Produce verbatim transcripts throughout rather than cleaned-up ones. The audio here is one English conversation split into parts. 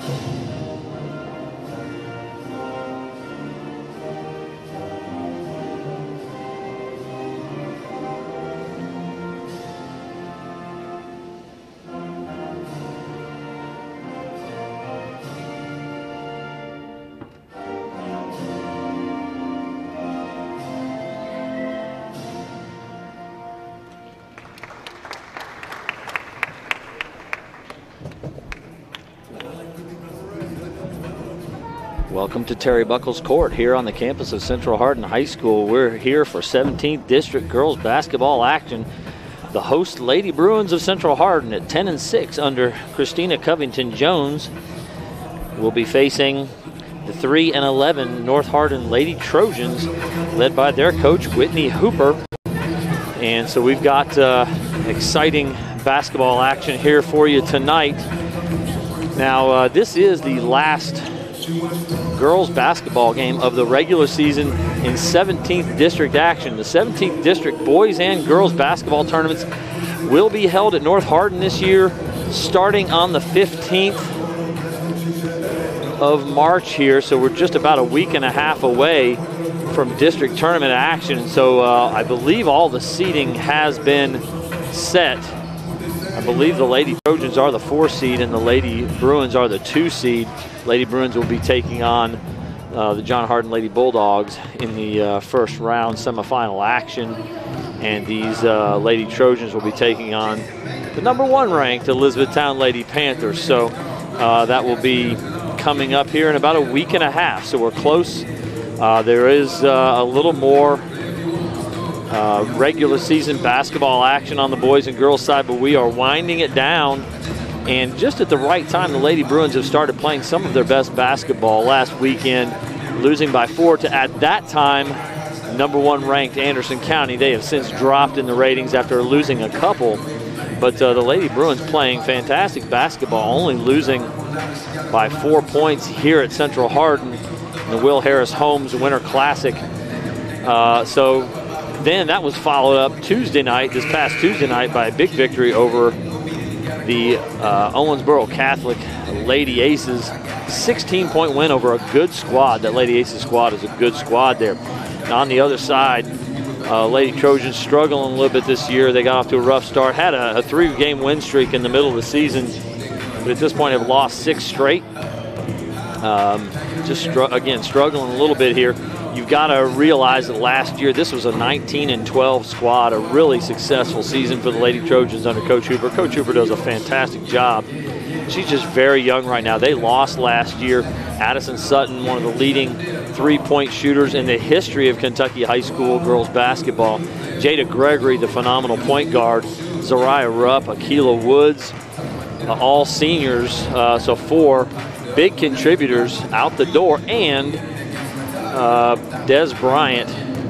Welcome to Terry Buckles Court here on the campus of Central Hardin High School. We're here for seventeenth District girls basketball action. The host Lady Bruins of Central Hardin at ten and six under Christina Covington Jones will be facing the three and eleven North Hardin Lady Trojans, led by their coach Whitney Hooper. And so we've got uh, exciting basketball action here for you tonight. Now uh, this is the last girls basketball game of the regular season in seventeenth District action. The seventeenth District boys and girls basketball tournaments will be held at North Hardin this year, starting on the fifteenth of March here. So we're just about a week and a half away from district tournament action. So uh, I believe all the seeding has been set. I believe the Lady Trojans are the four seed and the Lady Bruins are the two seed. Lady Bruins will be taking on uh, the John Hardin Lady Bulldogs in the uh, first round semifinal action. And these uh, Lady Trojans will be taking on the number one ranked Elizabethtown Lady Panthers. So uh, that will be coming up here in about a week and a half. So we're close. Uh, there is uh, a little more Uh, regular season basketball action on the boys and girls side, but we are winding it down. And just at the right time, the Lady Bruins have started playing some of their best basketball last weekend, losing by four to, at that time, number one ranked Anderson County. They have since dropped in the ratings after losing a couple. But uh, the Lady Bruins playing fantastic basketball, only losing by four points here at Central Hardin in the Will Harris Holmes Winter Classic. Uh, so then that was followed up Tuesday night, this past Tuesday night, by a big victory over the uh, Owensboro Catholic Lady Aces. sixteen point win over a good squad. That Lady Aces squad is a good squad there. Now on the other side, uh, Lady Trojans struggling a little bit this year. They got off to a rough start. Had a, a three-game win streak in the middle of the season, but at this point have lost six straight. Um, just, str again, struggling a little bit here. You've got to realize that last year this was a nineteen and twelve squad, a really successful season for the Lady Trojans under Coach Hooper. Coach Hooper does a fantastic job. She's just very young right now. They lost last year. Addison Sutton, one of the leading three-point shooters in the history of Kentucky high school girls basketball. Jada Gregory, the phenomenal point guard. Zariah Rupp, Akila Woods, uh, all seniors. Uh, so four big contributors out the door. And Uh, Des Bryant,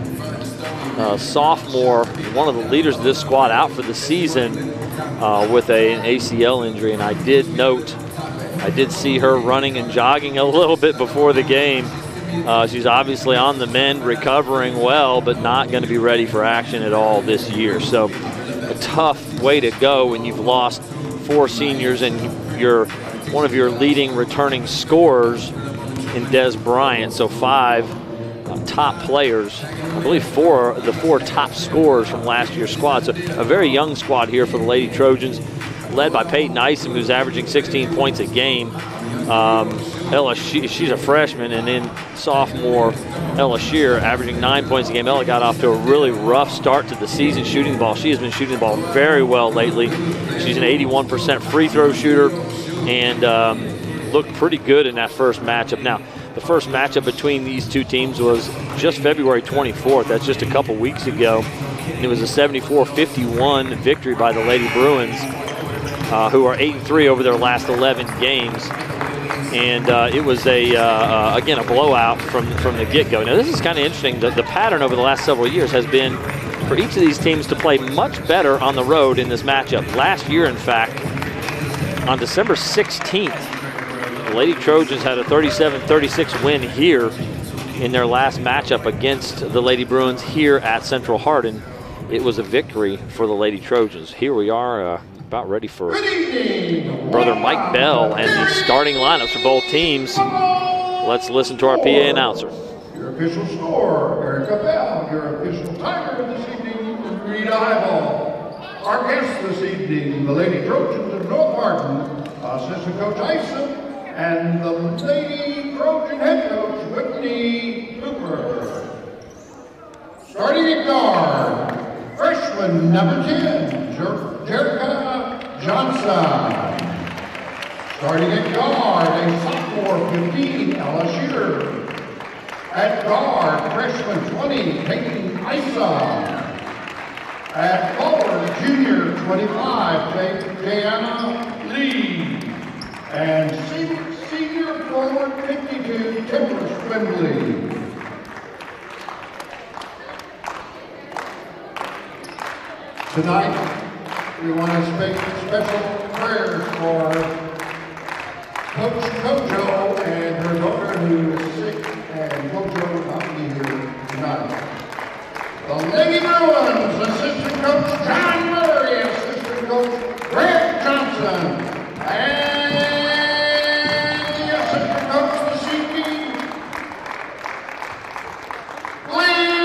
uh, sophomore, one of the leaders of this squad, out for the season uh, with a, an A C L injury. And I did note, I did see her running and jogging a little bit before the game. Uh, she's obviously on the mend, recovering well, but not going to be ready for action at all this year. So a tough way to go when you've lost four seniors and you're one of your leading returning scorers in Des Bryant. So five uh, top players, I believe four, the four top scorers from last year's squad. So a very young squad here for the Lady Trojans, led by Peyton Isom, who's averaging sixteen points a game. Um, Ella, she, she's a freshman, and then sophomore Ella Shear averaging nine points a game. Ella got off to a really rough start to the season shooting the ball. She has been shooting the ball very well lately. She's an eighty-one percent free throw shooter, and um, looked pretty good in that first matchup. Now, the first matchup between these two teams was just February twenty-fourth. That's just a couple weeks ago. And it was a seventy-four fifty-one victory by the Lady Bruins, uh, who are eight and three over their last eleven games. And uh, it was, a uh, uh, again, a blowout from, from the get-go. Now, this is kind of interesting. The, the pattern over the last several years has been for each of these teams to play much better on the road in this matchup. Last year, in fact, on December sixteenth, the Lady Trojans had a thirty-seven thirty-six win here in their last matchup against the Lady Bruins here at Central Hardin. It was a victory for the Lady Trojans. Here we are uh, about ready for Brother Mike Bell and the starting lineups for both teams. Let's listen to our P A announcer. Your official score, Erica Bell. Your official timer this evening, Rita Highball. Our guests this evening, the Lady Trojans of North Hardin, Assistant Coach Isom, and the Lady Trojan Head Coach, Whitney Cooper. Starting at guard, freshman number ten, Jerica Johnson. Starting at guard, a sophomore fifteen, Ella Shearer. At guard, freshman twenty, Peyton Isa. At forward, junior twenty-five, Jayana Lee. And senior forward fifty-two, Timber Swindley. Tonight, we want to make special prayers for Coach Kojo and her daughter who is sick, and Kojo will not be here tonight. The Lady Bruins, Assistant Coach John Murray, Assistant Coach Greg Johnson, and the Assistant Coach this evening, Glenn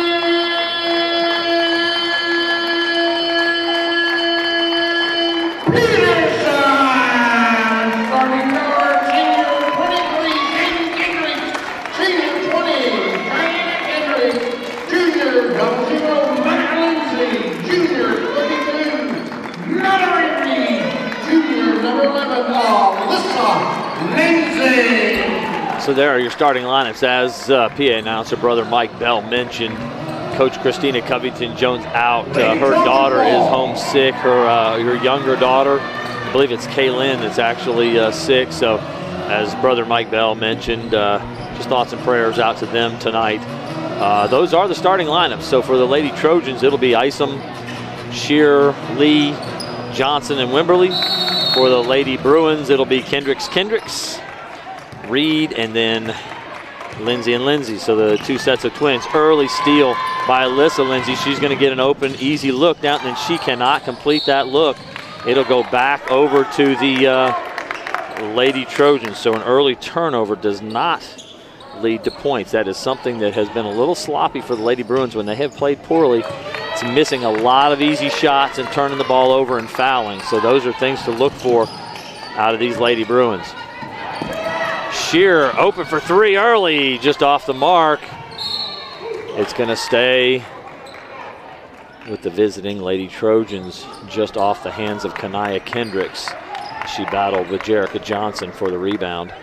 Peterson. Starting guard, senior twenty-three, Hayden Kendrick, senior twenty, Diana Kendrick, junior double zero, Matt Lindsay, junior twenty-two, Mallory Reed, junior number eleven, Alyssa Lindsay. So there are your starting lineups. As uh, P A announcer Brother Mike Bell mentioned, Coach Christina Covington-Jones out. Uh, her daughter is homesick. Her, uh, her younger daughter, I believe it's Kaylin, that's actually uh, sick. So as Brother Mike Bell mentioned, uh, just thoughts and prayers out to them tonight. Uh, those are the starting lineups. So for the Lady Trojans, it'll be Isom, Shearer, Lee, Johnson, and Wimberly. For the Lady Bruins, it'll be Kendricks, Kendricks, Reed, and then Lindsay and Lindsay. So the two sets of twins. Early steal by Alyssa Lindsay. She's going to get an open, easy look down, and she cannot complete that look. It'll go back over to the uh, Lady Trojans. So an early turnover does not lead to points. That is something that has been a little sloppy for the Lady Bruins when they have played poorly. It's missing a lot of easy shots and turning the ball over and fouling. So those are things to look for out of these Lady Bruins. Shearer open for three early, just off the mark. It's going to stay with the visiting Lady Trojans, just off the hands of Kanaya Kendricks. She battled with Jerica Johnson for the rebound.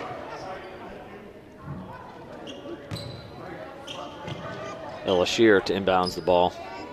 Ella Shearer to inbounds the ball.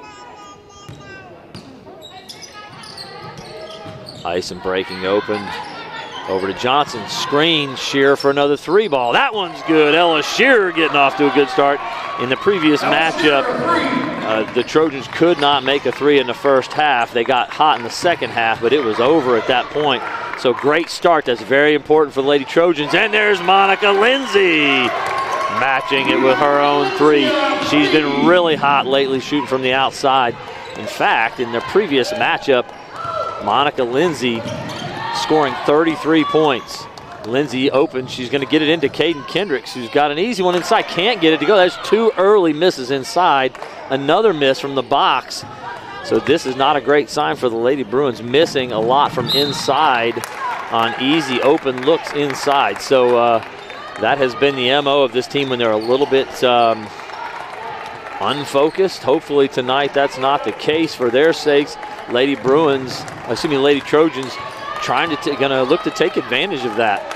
Isom breaking open. Over to Johnson, screen, Shearer for another three ball. That one's good. Ella Shearer getting off to a good start. In the previous matchup, uh, the Trojans could not make a three in the first half. They got hot in the second half, but it was over at that point. So great start. That's very important for the Lady Trojans. And there's Monica Lindsay matching it with her own three. She's been really hot lately shooting from the outside. In fact, in the previous matchup, Monica Lindsay scoring thirty-three points. Lindsay open. She's going to get it into Caden Kendricks, who's got an easy one inside. Can't get it to go. There's two early misses inside. Another miss from the box. So this is not a great sign for the Lady Bruins, missing a lot from inside on easy open looks inside. So uh, that has been the M O of this team when they're a little bit um, unfocused. Hopefully tonight that's not the case for their sakes. Lady Bruins, excuse me, Lady Trojans trying to, gonna look to take advantage of that.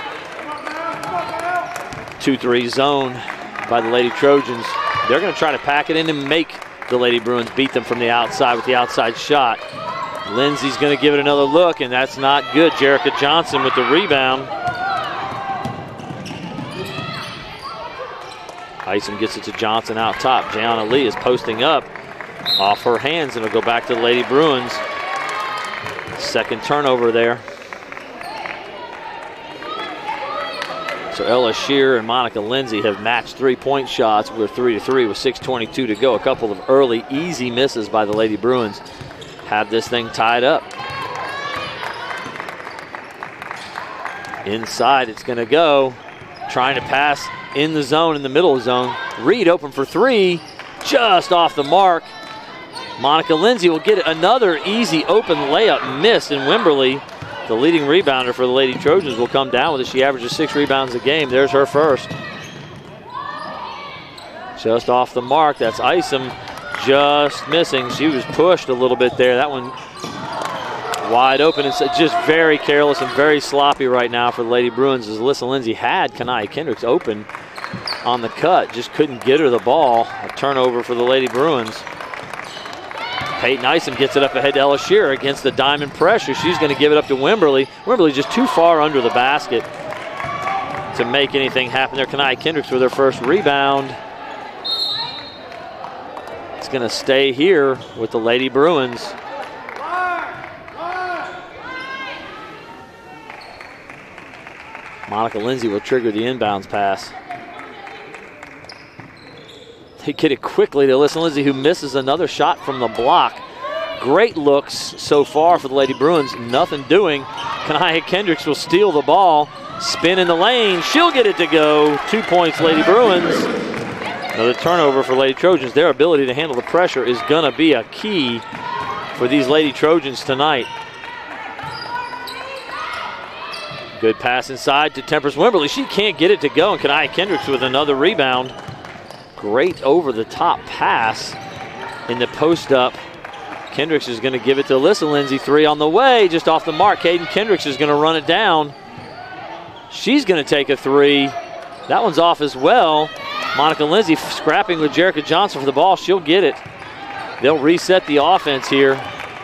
two three zone by the Lady Trojans. They're gonna try to pack it in and make the Lady Bruins beat them from the outside with the outside shot. Lindsay's gonna give it another look, and that's not good. Jerica Johnson with the rebound. Isom gets it to Johnson out top. Gianna Lee is posting up off her hands, and it'll go back to the Lady Bruins. Second turnover there. So Ella Shearer and Monica Lindsay have matched three-point shots. We're three to three with six twenty-two to go. A couple of early easy misses by the Lady Bruins have this thing tied up. Inside it's gonna go. Trying to pass in the zone, in the middle of the zone. Reed open for three, just off the mark. Monica Lindsay will get another easy open layup missed, and Wimberly, the leading rebounder for the Lady Trojans, will come down with it. She averages six rebounds a game. There's her first. Just off the mark, that's Isom just missing. She was pushed a little bit there. That one wide open. It's just very careless and very sloppy right now for the Lady Bruins, as Alyssa Lindsay had Kanaya Kendricks open on the cut, just couldn't get her the ball. A turnover for the Lady Bruins. Peyton Isom gets it up ahead to Ella Shearer against the diamond pressure. She's going to give it up to Wimberly. Wimberly just too far under the basket to make anything happen there. Kanaya Kendricks with her first rebound. It's going to stay here with the Lady Bruins. Monica Lindsay will trigger the inbounds pass. They get it quickly to Alyssa Lindsay, who misses another shot from the block. Great looks so far for the Lady Bruins, nothing doing. Kanaya Kendricks will steal the ball, spin in the lane, she'll get it to go. Two points, Lady Bruins. Another turnover for Lady Trojans. Their ability to handle the pressure is gonna be a key for these Lady Trojans tonight. Good pass inside to Temperance Wimberly. She can't get it to go, and Kanaya Kendricks with another rebound. Great over-the-top pass in the post-up. Kendricks is going to give it to Alyssa Lindsay. Three on the way, just off the mark. Caden Kendricks is going to run it down. She's going to take a three. That one's off as well. Monica Lindsay scrapping with Jerica Johnson for the ball. She'll get it. They'll reset the offense here.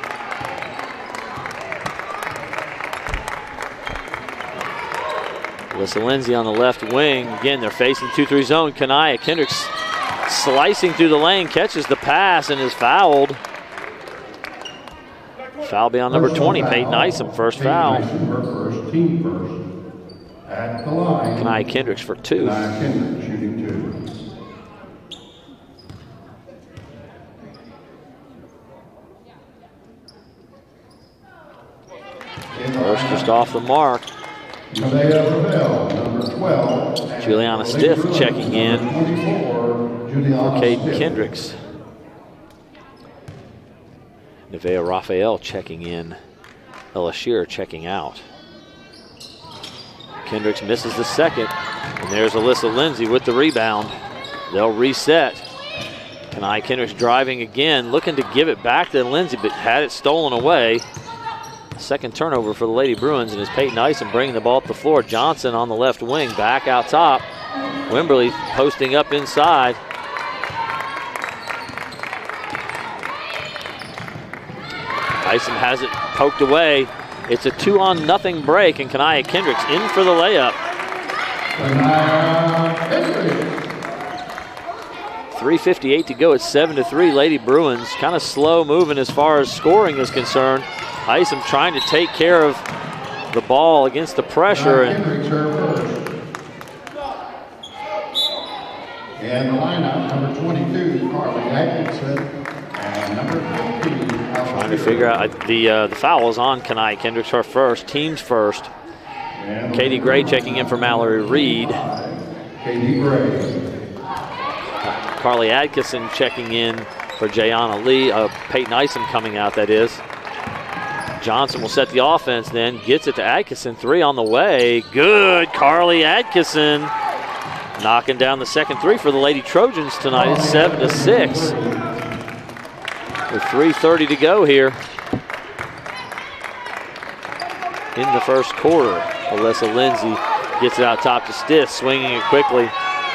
Alyssa Lindsay on the left wing. Again, they're facing two three zone. Kanaya Kendricks slicing through the lane, catches the pass and is fouled. Foul be on number twenty, Peyton Isom, first foul. Kanaya Kendricks for two. First just off the mark. Juliana Stiff checking in for Caden Kendricks. Nevaeh Raphael checking in. Ella Shearer checking out. Kendricks misses the second, and there's Alyssa Lindsay with the rebound. They'll reset. Kanaya Kendricks driving again, looking to give it back to Lindsay, but had it stolen away. Second turnover for the Lady Bruins, and it's Peyton Isom bringing the ball up the floor. Johnson on the left wing, back out top. Wimberly posting up inside. Isom has it poked away. It's a two on nothing break, and Kanaya Kendricks in for the layup. three fifty-eight to go. It's seven to three. Lady Bruins kind of slow moving as far as scoring is concerned. Isom trying to take care of the ball against the pressure. And, and the lineup, number twenty-two, Carly Atkinson, and number fifteen. Trying to figure out, the uh, the foul is on Kanaya Kendricks, her first, team's first. Katie Gray checking in for Mallory Reed. Katie Gray. Carly Atkinson checking in for Jayana Lee. Uh, Peyton Isom coming out, that is. Johnson will set the offense then, gets it to Atkinson, three on the way. Good, Carly Atkinson. Knocking down the second three for the Lady Trojans tonight. It's seven to six. With three thirty to go here in the first quarter. Alyssa Lindsay gets it out top to Stiff, swinging it quickly.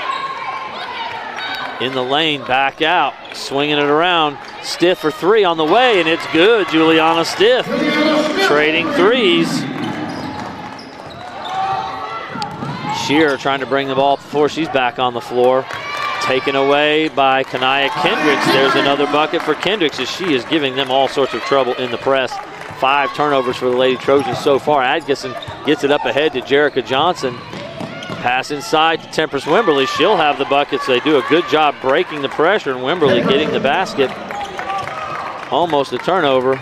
In the lane, back out, swinging it around. Stiff for three on the way, and it's good. Juliana Stiff trading threes. Shearer trying to bring the ball up the floor. She's back on the floor. Taken away by Kanaya Kendricks. There's another bucket for Kendricks, as she is giving them all sorts of trouble in the press. Five turnovers for the Lady Trojans so far. Atkinson gets it up ahead to Jerica Johnson. Pass inside to Temperance Wimberly. She'll have the buckets. They do a good job breaking the pressure, and Wimberly getting the basket. Almost a turnover.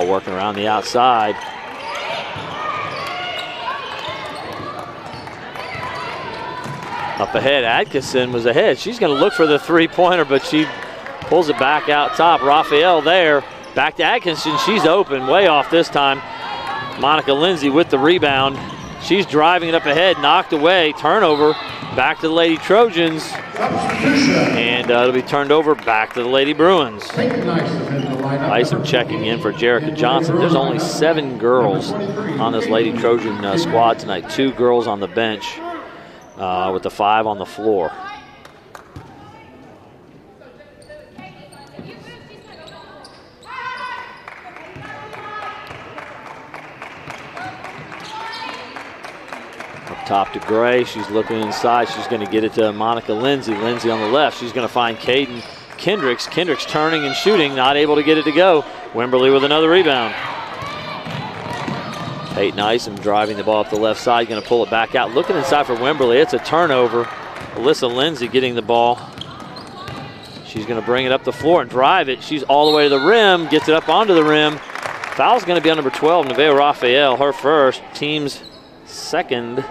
working around the outside. Up ahead, Atkinson was ahead. She's going to look for the three-pointer, but she pulls it back out top. Raphael there. Back to Atkinson. She's open, way off this time. Monica Lindsay with the rebound. She's driving it up ahead, knocked away, turnover. Back to the Lady Trojans. And uh, it'll be turned over back to the Lady Bruins. Isom checking in for Jerica Johnson. There's only seven girls on this Lady Trojan uh, squad tonight. Two girls on the bench. Uh, with the five on the floor. Up top to Gray. She's looking inside. She's going to get it to Monica Lindsay. Lindsay on the left. She's going to find Caden Kendricks. Kendricks turning and shooting, not able to get it to go. Wimberly with another rebound. Peyton Isom driving the ball up the left side, going to pull it back out. Looking inside for Wimberly. It's a turnover. Alyssa Lindsay getting the ball. She's going to bring it up the floor and drive it. She's all the way to the rim, gets it up onto the rim. Foul's going to be on number twelve, Nevaeh Raphael, her first, team's second.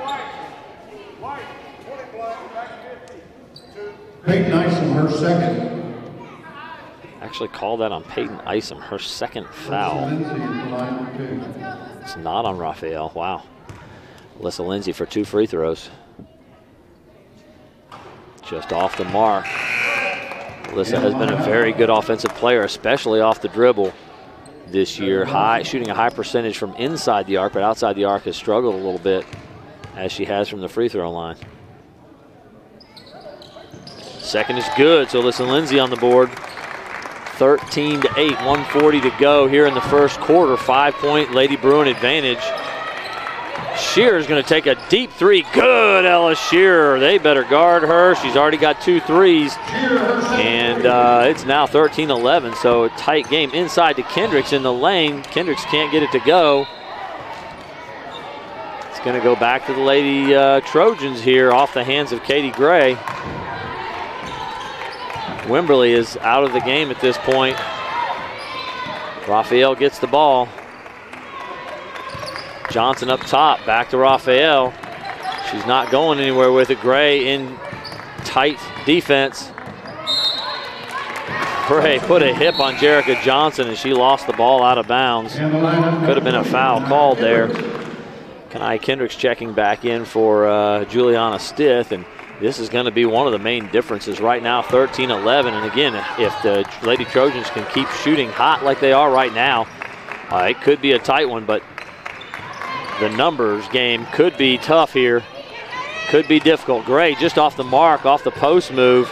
Peyton Isom, her second. Actually called that on Peyton Isom, her second foul. It's not on Raphael. Wow. Alyssa Lindsay for two free throws. Just off the mark. Alyssa has been a very good offensive player, especially off the dribble this year. High, shooting a high percentage from inside the arc, but outside the arc has struggled a little bit, as she has from the free throw line. Second is good, so Alyssa Lindsay on the board. thirteen to eight, one forty to go here in the first quarter. Five-point Lady Bruin advantage. Shearer's going to take a deep three. Good, Ella Shearer. They better guard her. She's already got two threes. And uh, it's now thirteen eleven, so a tight game inside to Kendricks in the lane. Kendricks can't get it to go. It's going to go back to the Lady uh, Trojans here off the hands of Katie Gray. Wimberly is out of the game at this point. Raphael gets the ball. Johnson up top, back to Raphael. She's not going anywhere with it. Gray in tight defense. Gray put a hip on Jerica Johnson and she lost the ball out of bounds. Could have been a foul called there. Kanai Kendricks checking back in for uh, Juliana Stith, and this is going to be one of the main differences right now, thirteen eleven. And again, if the Lady Trojans can keep shooting hot like they are right now, uh, it could be a tight one, but the numbers game could be tough here. Could be difficult. Gray just off the mark, off the post move.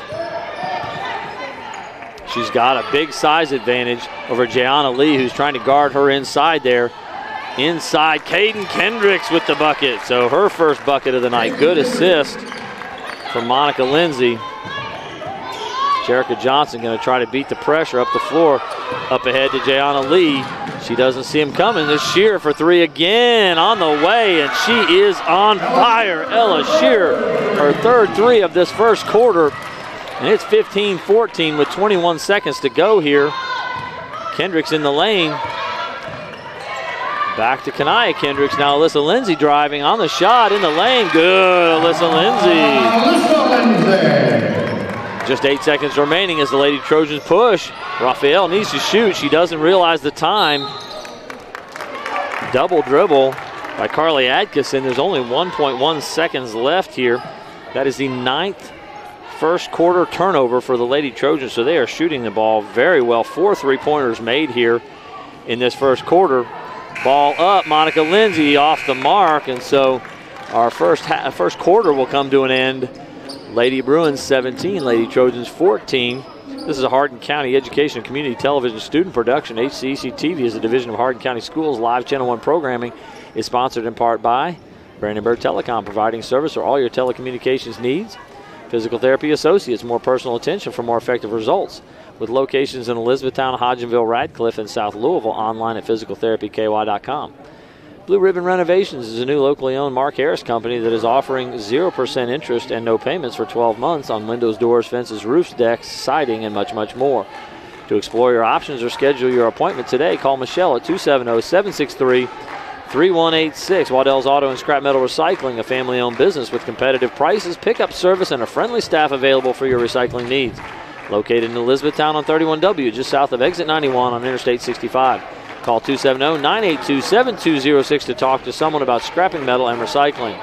She's got a big size advantage over Jayana Lee, who's trying to guard her inside there. Inside, Caden Kendricks with the bucket. So her first bucket of the night. Good assist from Monica Lindsay. Jerica Johnson going to try to beat the pressure up the floor. Up ahead to Jayana Lee. She doesn't see him coming. This Shearer for three again on the way, and she is on fire. Ella Shearer, her third three of this first quarter, and it's fifteen fourteen with twenty-one seconds to go here. Kendricks in the lane. Back to Kanaya Kendricks. Now Alyssa Lindsay driving on the shot in the lane. Good, Alyssa Lindsay. Alyssa Lindsay. Just eight seconds remaining as the Lady Trojans push. Raphael needs to shoot. She doesn't realize the time. Double dribble by Carly Atkinson. There's only one point one seconds left here. That is the ninth first quarter turnover for the Lady Trojans, so they are shooting the ball very well. Four three-pointers made here in this first quarter. Ball up, Monica Lindsay off the mark, and so our first ha first quarter will come to an end. Lady Bruins seventeen, Lady Trojans fourteen. This is a Hardin County Education and Community Television student production. H C E C T V is a division of Hardin County Schools. Live Channel one programming is sponsored in part by Brandenburg Telecom, providing service for all your telecommunications needs. Physical Therapy Associates, more personal attention for more effective results. With locations in Elizabethtown, Hodgenville, Radcliffe, and South Louisville, online at physical therapy k y dot com. Blue Ribbon Renovations is a new locally owned Mark Harris company that is offering zero percent interest and no payments for twelve months on windows, doors, fences, roofs, decks, siding, and much, much more. To explore your options or schedule your appointment today, call Michelle at two seven zero, seven six three, three one eight six. Waddell's Auto and Scrap Metal Recycling, a family-owned business with competitive prices, pickup service, and a friendly staff available for your recycling needs. Located in Elizabethtown on thirty-one W, just south of exit ninety-one on Interstate sixty-five. Call two seven zero, nine eight two, seven two zero six to talk to someone about scrapping metal and recycling.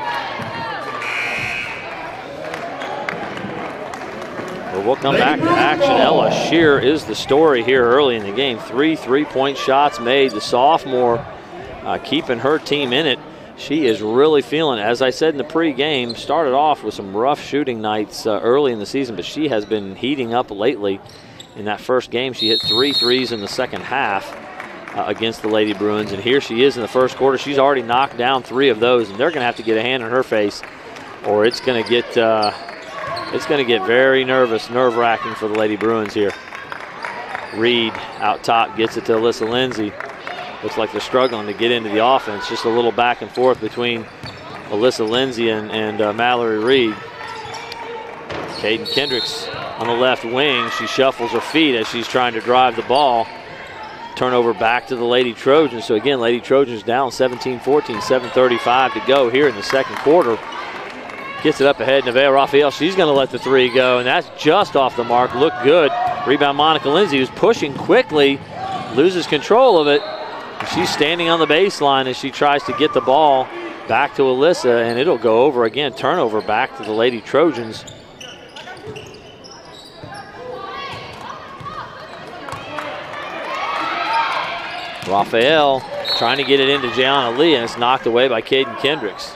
Well, we'll come back to action. Ella Shear is the story here early in the game. Three three-point shots made. The sophomore uh, keeping her team in it. She is really feeling it. As I said in the pregame, started off with some rough shooting nights uh, early in the season, but she has been heating up lately. In that first game, she hit three threes in the second half uh, against the Lady Bruins, and here she is in the first quarter. She's already knocked down three of those, and they're going to have to get a hand in her face, or it's going to get uh, it's going to get very nervous, nerve-wracking for the Lady Bruins here. Reed out top gets it to Alyssa Lindsay. Looks like they're struggling to get into the offense. Just a little back and forth between Alyssa Lindsay and, and uh, Mallory Reed. Caden Kendricks on the left wing. She shuffles her feet as she's trying to drive the ball. Turnover back to the Lady Trojans. So again, Lady Trojans down seventeen fourteen, seven thirty-five to go here in the second quarter. Gets it up ahead, Nevaeh Raphael. She's going to let the three go, and that's just off the mark. Looked good. Rebound Monica Lindsay, who's pushing quickly, loses control of it. She's standing on the baseline as she tries to get the ball back to Alyssa, and it'll go over again. Turnover back to the Lady Trojans. Raphael trying to get it into Jayana Lee, and it's knocked away by Caden Kendricks.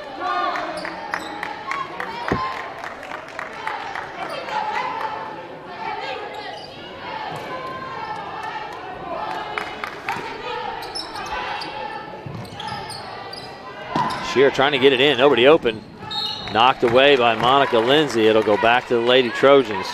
Shear trying to get it in, nobody open. Knocked away by Monica Lindsay. It'll go back to the Lady Trojans.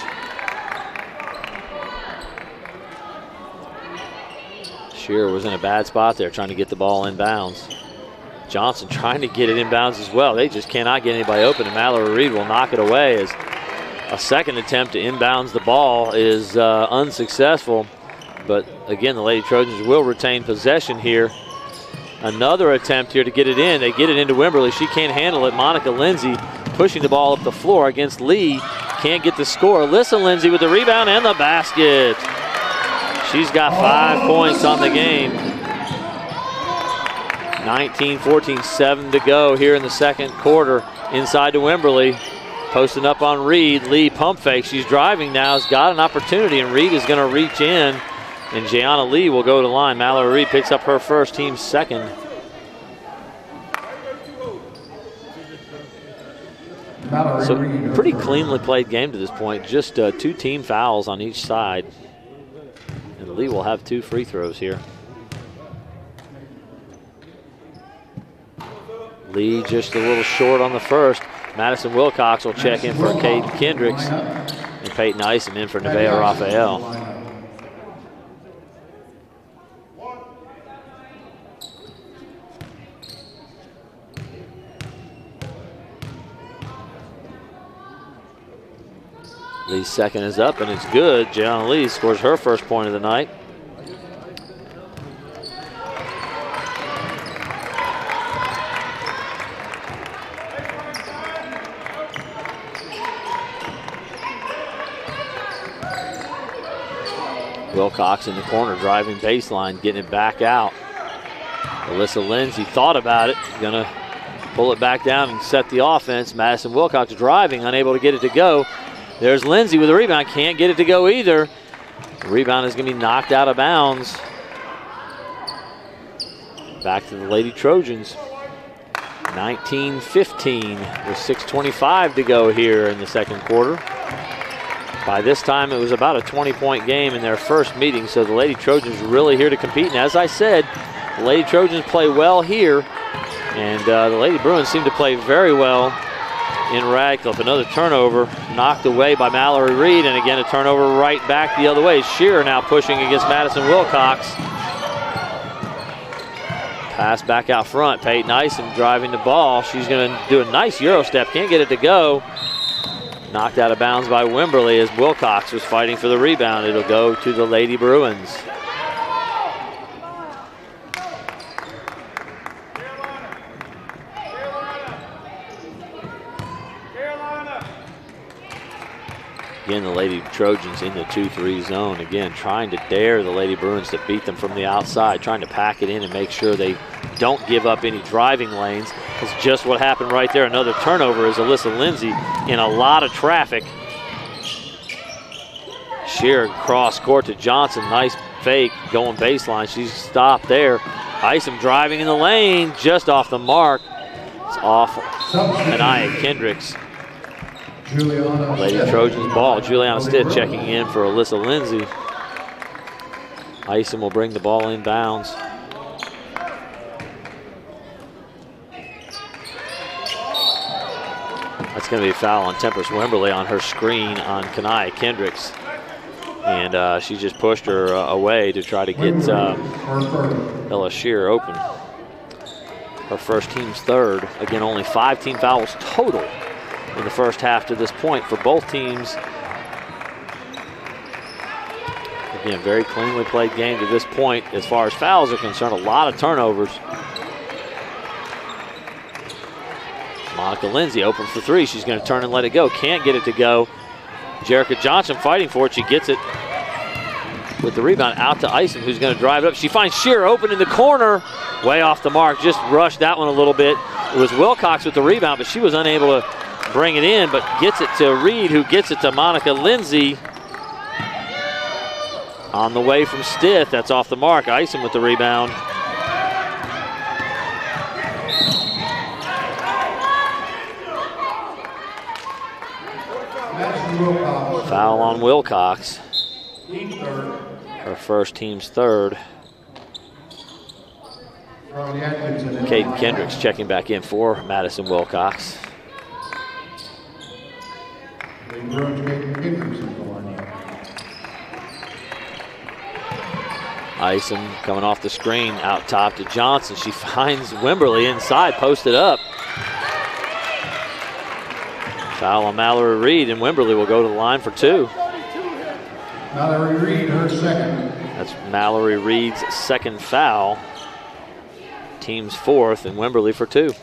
Shear was in a bad spot there trying to get the ball in bounds. Johnson trying to get it in bounds as well. They just cannot get anybody open, and Mallory Reed will knock it away as a second attempt to inbounds the ball is uh, unsuccessful. But again, the Lady Trojans will retain possession here. Another attempt here to get it in. They get it into Wimberly. She can't handle it. Monica Lindsay pushing the ball up the floor against Lee. Can't get the score. Alyssa Lindsay with the rebound and the basket. She's got five points on the game. nineteen fourteen, seven to go here in the second quarter. Inside to Wimberly. Posting up on Reed. Lee pump fake. She's driving now. Has got an opportunity, and Reed is going to reach in. And Jayana Lee will go to the line. Mallory Reed picks up her first, team second. So pretty cleanly played game to this point. Just uh, two team fouls on each side. And Lee will have two free throws here. Lee just a little short on the first. Madison Wilcox will check in for Caden Kendricks. And Peyton Isom in for Nevaeh Raphael. Lee's second is up, and it's good. Jayana Lee scores her first point of the night. Wilcox in the corner, driving baseline, getting it back out. Alyssa Lindsay thought about it, gonna pull it back down and set the offense. Madison Wilcox driving, unable to get it to go. There's Lindsay with a rebound, can't get it to go either. The rebound is going to be knocked out of bounds. Back to the Lady Trojans. nineteen fifteen with six twenty-five to go here in the second quarter. By this time, it was about a twenty-point game in their first meeting, so the Lady Trojans really here to compete. And as I said, the Lady Trojans play well here, and uh, the Lady Bruins seem to play very well in Radcliffe. Another turnover knocked away by Mallory Reed, and again a turnover right back the other way. Shearer now pushing against Madison Wilcox. Pass back out front. Peyton Isom driving the ball. She's going to do a nice Euro step. Can't get it to go. Knocked out of bounds by Wimberly as Wilcox was fighting for the rebound. It'll go to the Lady Bruins. Again, the Lady Trojans in the two three zone. Again, trying to dare the Lady Bruins to beat them from the outside, trying to pack it in and make sure they don't give up any driving lanes. That's just what happened right there. Another turnover is Alyssa Lindsay in a lot of traffic. Sheer cross court to Johnson. Nice fake going baseline. She's stopped there. Isom driving in the lane, just off the mark. It's off Kanaya Kendricks. Juliana Lady Stitt. Trojans ball. Juliana Stitt checking in for Alyssa Lindsay. Isom will bring the ball in bounds. That's going to be a foul on Tempest Wimberly on her screen on Kanaya Kendricks. And uh, she just pushed her uh, away to try to get uh, Ella Shear open. Her first team's third. Again, only five team fouls total in the first half to this point for both teams. Again, very cleanly played game to this point. As far as fouls are concerned, a lot of turnovers. Monica Lindsay open for three. She's going to turn and let it go. Can't get it to go. Jerica Johnson fighting for it. She gets it with the rebound out to Isom, who's going to drive it up. She finds Shear open in the corner. Way off the mark. Just rushed that one a little bit. It was Wilcox with the rebound, but she was unable to bring it in, but gets it to Reed, who gets it to Monica Lindsay. On the way from Stith. That's off the mark. Isom with the rebound. Foul on Wilcox. Her first team's third. Caden Kendricks checking back in for Madison Wilcox. Isom coming off the screen, out top to Johnson. She finds Wimberly inside, posted up. Foul on Mallory Reed, and Wimberly will go to the line for two. Mallory Reed, her second. That's Mallory Reed's second foul. Team's fourth, and Wimberly for two.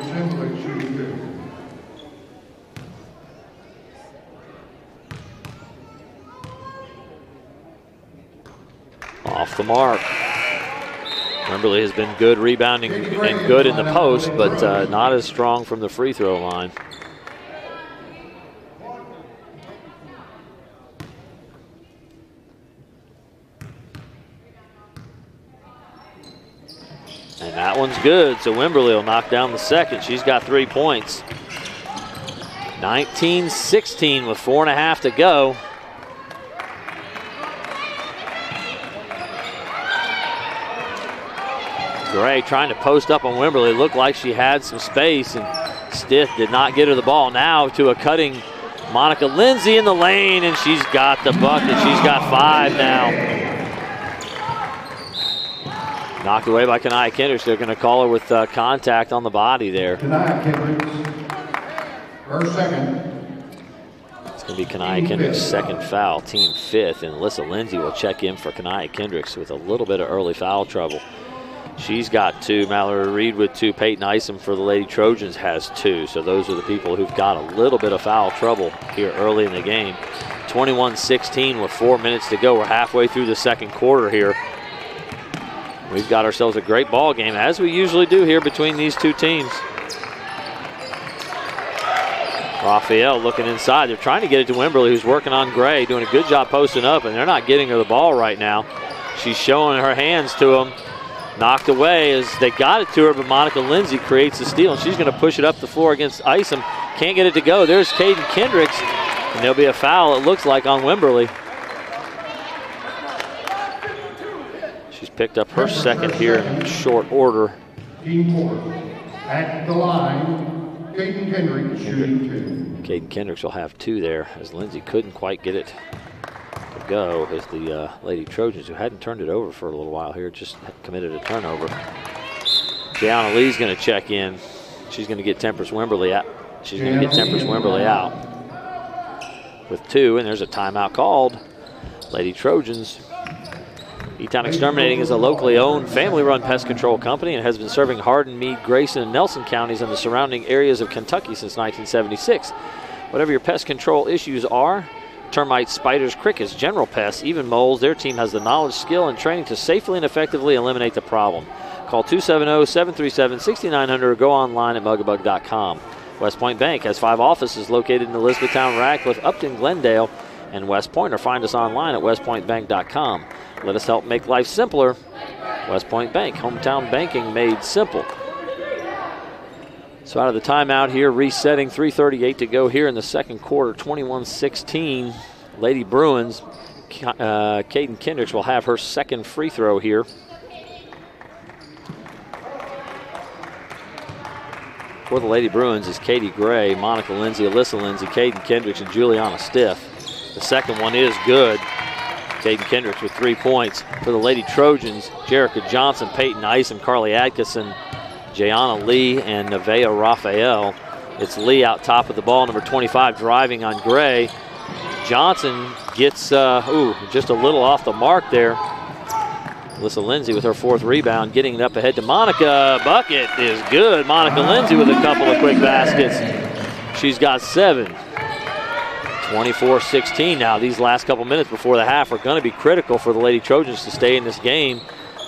Off the mark. Wimberly has been good rebounding and good in the post, but uh, not as strong from the free throw line. And that one's good, so Wimberly will knock down the second. She's got three points. nineteen sixteen with four and a half to go. Gray trying to post up on Wimberly. Looked like she had some space, and Stith did not get her the ball. Now to a cutting Monica Lindsay in the lane, and she's got the bucket. She's got five now. Knocked away by Kanaya Kendricks. They're going to call her with uh, contact on the body there. Kanaya Kendricks, her second. It's going to be Kanaya Kendricks' second foul, team fifth, and Alyssa Lindsay will check in for Kanaya Kendricks with a little bit of early foul trouble. She's got two. Mallory Reed with two. Peyton Isom for the Lady Trojans has two. So those are the people who've got a little bit of foul trouble here early in the game. twenty-one sixteen with four minutes to go. We're halfway through the second quarter here. We've got ourselves a great ball game, as we usually do here between these two teams. Raphael looking inside. They're trying to get it to Wimberly, who's working on Gray, doing a good job posting up, and they're not getting her the ball right now. She's showing her hands to him. Knocked away as they got it to her, but Monica Lindsay creates the steal, and she's going to push it up the floor against Isom. Can't get it to go. There's Caden Kendricks, and there'll be a foul, it looks like, on Wimberly. She's picked up her second here in short order. Team four. At the line, Caden Kendricks shooting two. Caden Kendricks will have two there, as Lindsay couldn't quite get it to go, as the uh, Lady Trojans, who hadn't turned it over for a little while here, just committed a turnover. Gianna Lee's going to check in. She's going to get Tempest Wimberly out. She's going to get Tempest Wimberly out. with two, and there's a timeout called. Lady Trojans. E-Town Exterminating is a locally owned, family-run pest control company and has been serving Hardin, Meade, Grayson, and Nelson counties and the surrounding areas of Kentucky since nineteen seventy-six. Whatever your pest control issues are, termites, spiders, crickets, general pests, even moles, their team has the knowledge, skill, and training to safely and effectively eliminate the problem. Call two seven zero, seven three seven, six nine zero zero or go online at mugabug dot com. West Point Bank has five offices located in Elizabethtown, Radcliffe, Upton, Glendale, and West Point, or find us online at west point bank dot com. Let us help make life simpler. West Point Bank, hometown banking made simple. So out of the timeout here, resetting, three thirty-eight to go here in the second quarter, twenty-one sixteen. Lady Bruins, uh, Caden Kendricks will have her second free throw here. For the Lady Bruins is Katie Gray, Monica Lindsay, Alyssa Lindsay, Caden Kendricks, and Juliana Stiff. The second one is good. Caden Kendricks with three points. For the Lady Trojans, Jerica Johnson, Peyton Isom, Carly Atkinson, Jayana Lee, and Nevaeh Raphael. It's Lee out top of the ball, number twenty-five, driving on Gray. Johnson gets, uh, ooh, just a little off the mark there. Alyssa Lindsay with her fourth rebound, getting it up ahead to Monica. Bucket is good. Monica Lindsay with a couple of quick baskets. She's got seven. twenty-four sixteen now. These last couple minutes before the half are going to be critical for the Lady Trojans to stay in this game.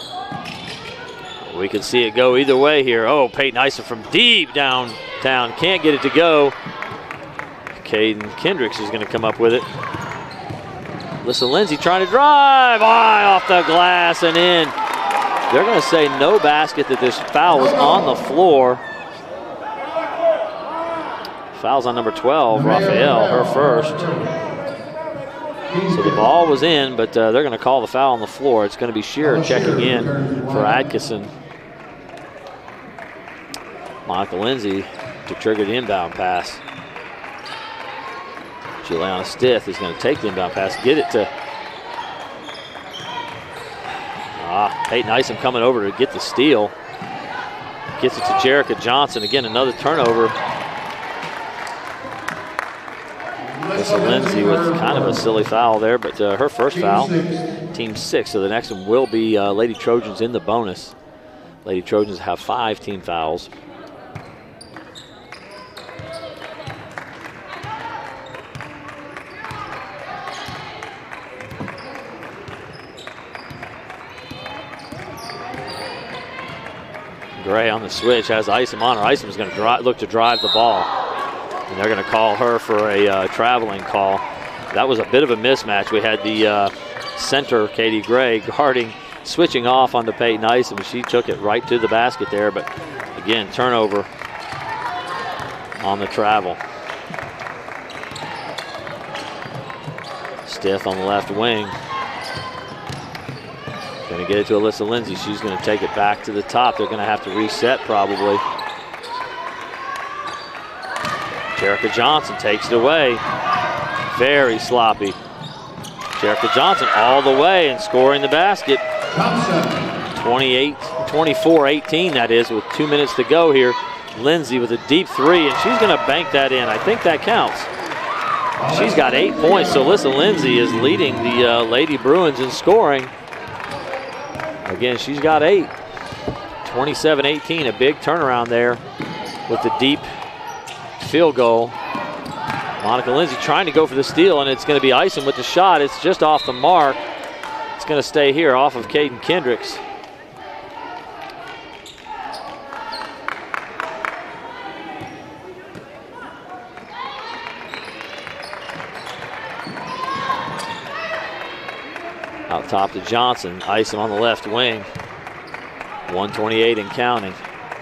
We can see it go either way here. Oh, Peyton Isom from deep downtown. Can't get it to go. Caden Kendricks is going to come up with it. Alyssa Lindsay trying to drive. High off the glass and in. They're going to say no basket, that this foul was on the floor. Foul's on number twelve, Raphael, her first. So the ball was in, but uh, they're going to call the foul on the floor. It's going to be Shearer checking in for Atkinson. Monica Lindsay to trigger the inbound pass. Juliana Stiff is going to take the inbound pass, get it to ah, Peyton Isom coming over to get the steal. Gets it to Jerica Johnson. Again, another turnover. Alyssa Lindsay with kind of a silly foul there, but uh, her first foul, team six. So the next one will be uh, Lady Trojans in the bonus. Lady Trojans have five team fouls. Gray on the switch has Isom on her. Isom is going to look to drive the ball. And they're going to call her for a uh, traveling call. That was a bit of a mismatch. We had the uh, center, Katie Gray, guarding, switching off onto Peyton Isom. She took it right to the basket there, but again, turnover on the travel. Stiff on the left wing. Going to get it to Alyssa Lindsay. She's going to take it back to the top. They're going to have to reset probably. Jerica Johnson takes it away. Very sloppy. Jerica Johnson all the way and scoring the basket. twenty-eight, twenty-four eighteen that is, with two minutes to go here. Lindsay with a deep three, and she's going to bank that in. I think that counts. She's got eight points, so Alyssa Lindsay is leading the uh, Lady Bruins in scoring. Again, she's got eight. twenty-seven eighteen, a big turnaround there with the deep field goal. Monica Lindsay trying to go for the steal, and it's going to be Isom with the shot. It's just off the mark. It's going to stay here off of Caden Kendricks. Out top to Johnson. Isom on the left wing. one twenty-eight and counting.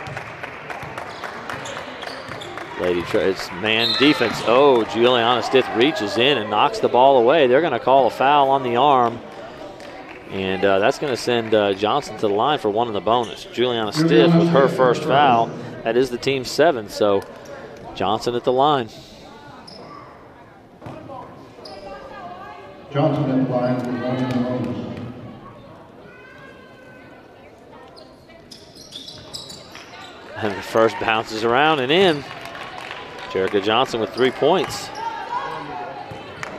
Lady, it's man defense. Oh, Juliana Stiff reaches in and knocks the ball away. They're going to call a foul on the arm. And uh, that's going to send uh, Johnson to the line for one in the bonus. Juliana Stiff with her first foul. That is the team seven, so Johnson at the line. Johnson at the line for one in the bonus. And the first bounces around and in. Jerica Johnson with three points.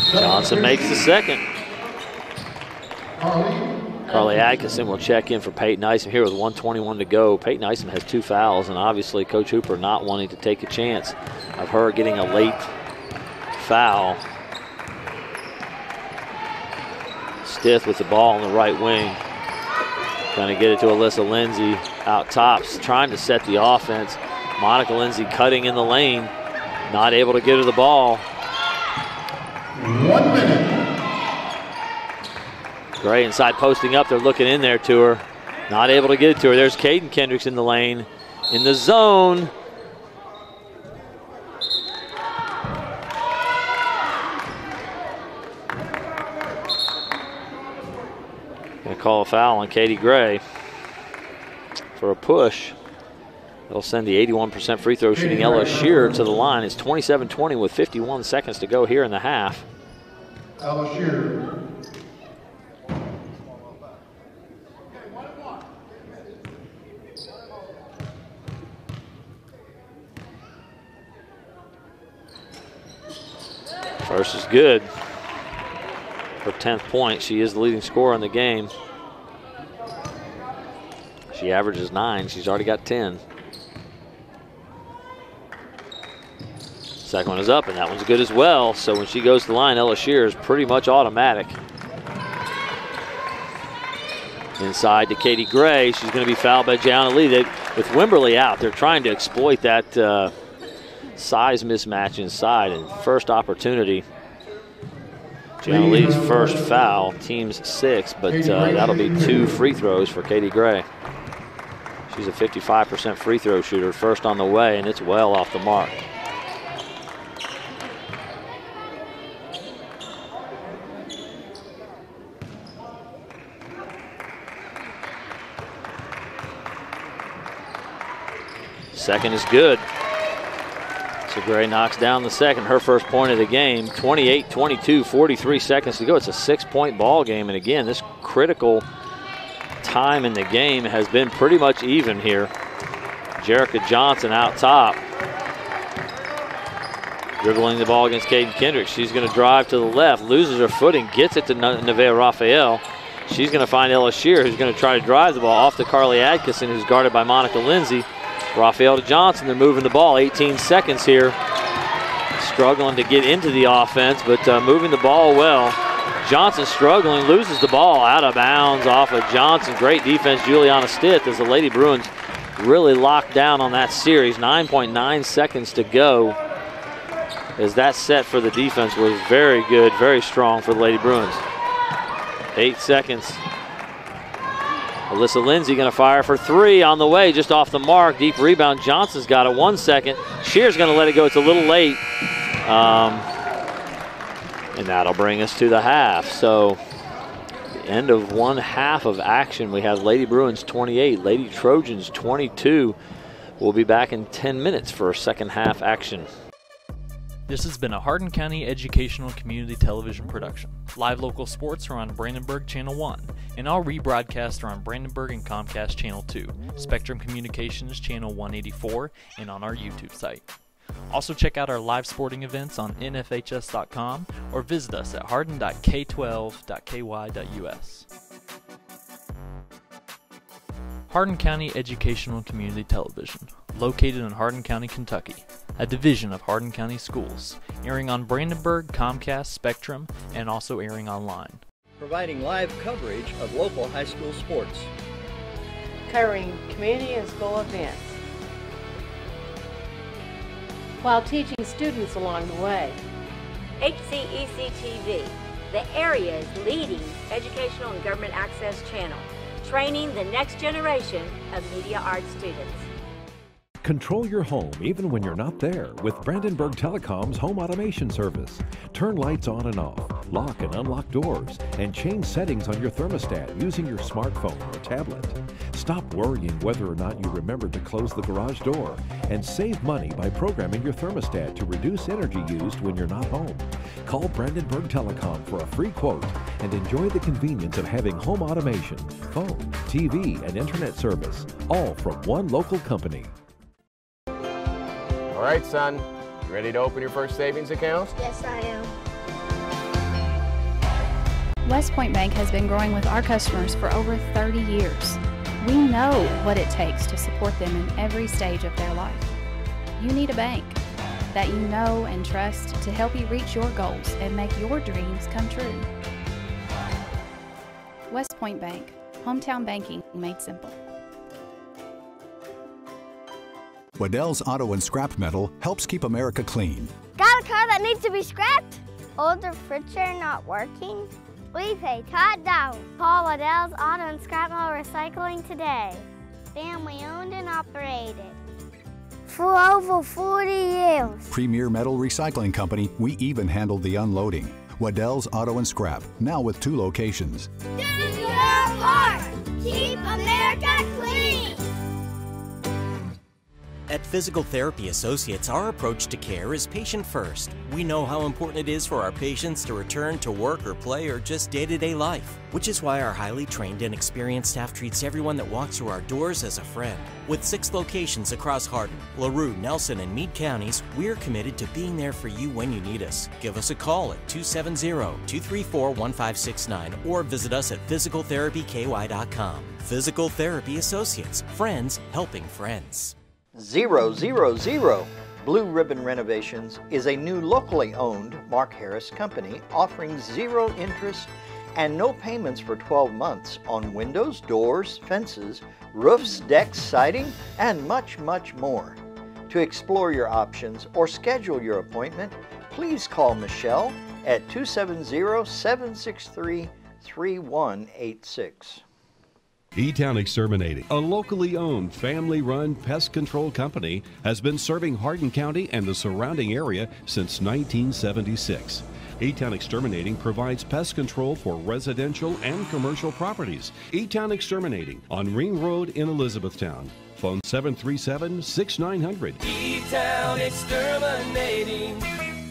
Johnson makes the second. Carly. Carly Atkinson will check in for Peyton Isom here with one twenty-one to go. Peyton Isom has two fouls, and obviously Coach Hooper not wanting to take a chance of her getting a late foul. Stith with the ball on the right wing. Trying to get it to Alyssa Lindsay out tops, trying to set the offense. Monica Lindsay cutting in the lane, not able to get her the ball. One minute. Gray inside posting up, they're looking in there to her. Not able to get it to her. There's Caden Kendricks in the lane, in the zone. Gonna call a foul on Katie Gray for a push. They'll send the eighty-one percent free throw shooting Ella Shearer to the line. It's twenty-seven twenty with fifty-one seconds to go here in the half. Ella Shearer. First is good. Her tenth point. She is the leading scorer in the game. She averages nine. She's already got ten. Second one is up, and that one's good as well. So when she goes to the line, Ella Shearer is pretty much automatic. Inside to Katie Gray. She's going to be fouled by Gianna Lee. They, with Wimberly out, they're trying to exploit that uh, size mismatch inside, and first opportunity. Gianna Lee's first foul, team's six, but uh, that'll be two free throws for Katie Gray. She's a fifty-five percent free throw shooter, first on the way, and it's well off the mark. Second is good. So Gray knocks down the second, her first point of the game. twenty-eight twenty-two, forty-three seconds to go. It's a six-point ball game, and again, this critical time in the game has been pretty much even here. Jerica Johnson out top, dribbling the ball against Caden Kendrick. She's going to drive to the left, loses her footing, gets it to Nevaeh Raphael. She's going to find Ella Shearer, who's going to try to drive the ball off to Carly Atkinson, who's guarded by Monica Lindsay. Raphael to Johnson, they're moving the ball, eighteen seconds here. Struggling to get into the offense, but uh, moving the ball well. Johnson struggling, loses the ball out of bounds off of Johnson. Great defense, Juliana Stith, as the Lady Bruins really locked down on that series. nine point nine seconds to go, as that set for the defense was very good, very strong for the Lady Bruins. Eight seconds. Alyssa Lindsay going to fire for three on the way, just off the mark. Deep rebound. Johnson's got it. One second. Shear's going to let it go. It's a little late. Um, and that'll bring us to the half. So, the end of one half of action. We have Lady Bruins twenty-eight, Lady Trojans twenty-two. We'll be back in ten minutes for second half action. This has been a Hardin County Educational Community Television production. Live local sports are on Brandenburg Channel one, and all rebroadcasts are on Brandenburg and Comcast Channel two, Spectrum Communications Channel one eighty-four, and on our YouTube site. Also check out our live sporting events on N F H S dot com or visit us at hardin dot k twelve dot k y dot u s. Hardin County Educational Community Television, located in Hardin County, Kentucky, a division of Hardin County Schools, airing on Brandenburg, Comcast, Spectrum, and also airing online. Providing live coverage of local high school sports. Covering community and school events, while teaching students along the way. H C E C T V, the area's leading educational and government access channel, training the next generation of media arts students. Control your home even when you're not there with Brandenburg Telecom's home automation service. Turn lights on and off, lock and unlock doors, and change settings on your thermostat using your smartphone or tablet. Stop worrying whether or not you remembered to close the garage door, and save money by programming your thermostat to reduce energy used when you're not home. Call Brandenburg Telecom for a free quote and enjoy the convenience of having home automation, phone, T V, and internet service, all from one local company. All right, son, you ready to open your first savings account? Yes, I am. West Point Bank has been growing with our customers for over thirty years. We know what it takes to support them in every stage of their life. You need a bank that you know and trust to help you reach your goals and make your dreams come true. West Point Bank, hometown banking made simple. Waddell's Auto and Scrap Metal helps keep America clean. Got a car that needs to be scrapped? Older furniture not working? We pay top dollar. Call Waddell's Auto and Scrap Metal Recycling today. Family owned and operated for over forty years. Premier Metal Recycling Company, we even handle the unloading. Waddell's Auto and Scrap, now with two locations. Do your part. Keep America clean. At Physical Therapy Associates, our approach to care is patient first. We know how important it is for our patients to return to work or play or just day-to-day life, which is why our highly trained and experienced staff treats everyone that walks through our doors as a friend. With six locations across Hardin, LaRue, Nelson, and Meade counties, we're committed to being there for you when you need us. Give us a call at two seven zero, two three four, one five six nine or visit us at physical therapy k y dot com. Physical Therapy Associates, friends helping friends. Zero Zero Zero Blue Ribbon Renovations is a new locally owned Mark Harris company offering zero interest and no payments for twelve months on windows, doors, fences, roofs, decks, siding, and much, much more. To explore your options or schedule your appointment, please call Michelle at two seven zero, seven six three, three one eight six. E-Town Exterminating, a locally owned, family-run pest control company, has been serving Hardin County and the surrounding area since nineteen seventy-six. E-Town Exterminating provides pest control for residential and commercial properties. E-Town Exterminating on Ring Road in Elizabethtown. Phone seven three seven, six nine zero zero. E-Town Exterminating,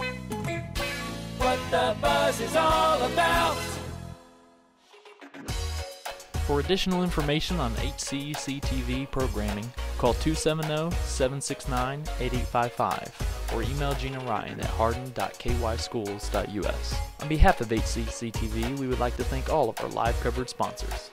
what the buzz is all about. For additional information on H C E C T V programming, call two seven zero, seven six nine, eight eight five five or email Gina Ryan at hardin dot k y schools dot u s. On behalf of H C E C T V, we would like to thank all of our live covered sponsors.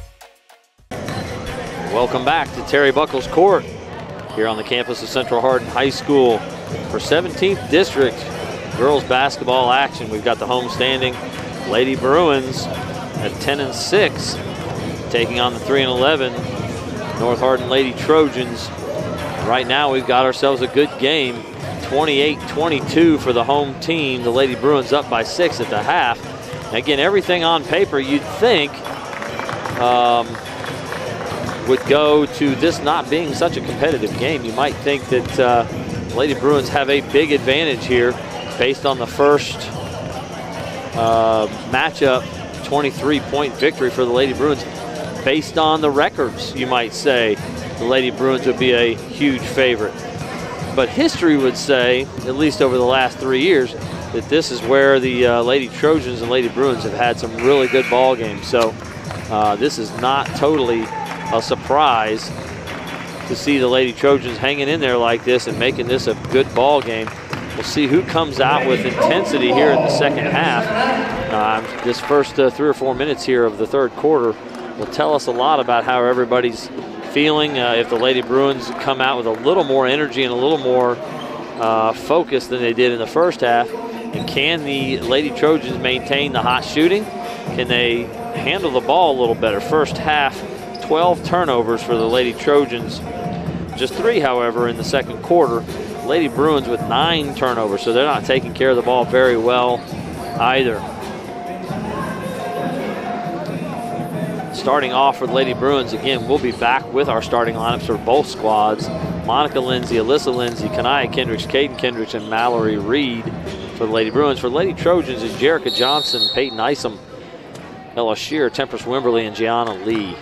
Welcome back to Terry Buckles Court here on the campus of Central Hardin High School for seventeenth District girls basketball action. We've got the home standing Lady Bruins at ten and six. Taking on the three and eleven North Hardin Lady Trojans. Right now we've got ourselves a good game. twenty-eight twenty-two for the home team. The Lady Bruins up by six at the half. Again, everything on paper you'd think um, would go to this not being such a competitive game. You might think that uh, Lady Bruins have a big advantage here based on the first uh, matchup, twenty-three point victory for the Lady Bruins. Based on the records, you might say the Lady Bruins would be a huge favorite. But history would say, at least over the last three years, that this is where the uh, Lady Trojans and Lady Bruins have had some really good ball games. So uh, this is not totally a surprise to see the Lady Trojans hanging in there like this and making this a good ball game. We'll see who comes out with intensity here in the second half. Uh, this first uh, three or four minutes here of the third quarter will tell us a lot about how everybody's feeling. Uh, if the Lady Bruins come out with a little more energy and a little more uh, focus than they did in the first half, and can the Lady Trojans maintain the hot shooting? Can they handle the ball a little better? First half, twelve turnovers for the Lady Trojans. Just three, however, in the second quarter. Lady Bruins with nine turnovers, so they're not taking care of the ball very well either. Starting off for the Lady Bruins, again, we'll be back with our starting lineups for both squads. Monica Lindsay, Alyssa Lindsay, Kanaya Kendricks, Caden Kendricks, and Mallory Reed for the Lady Bruins. For the Lady Trojans is Jerica Johnson, Peyton Isom, Ella Shear, Tempest Wimberly, and Gianna Lee.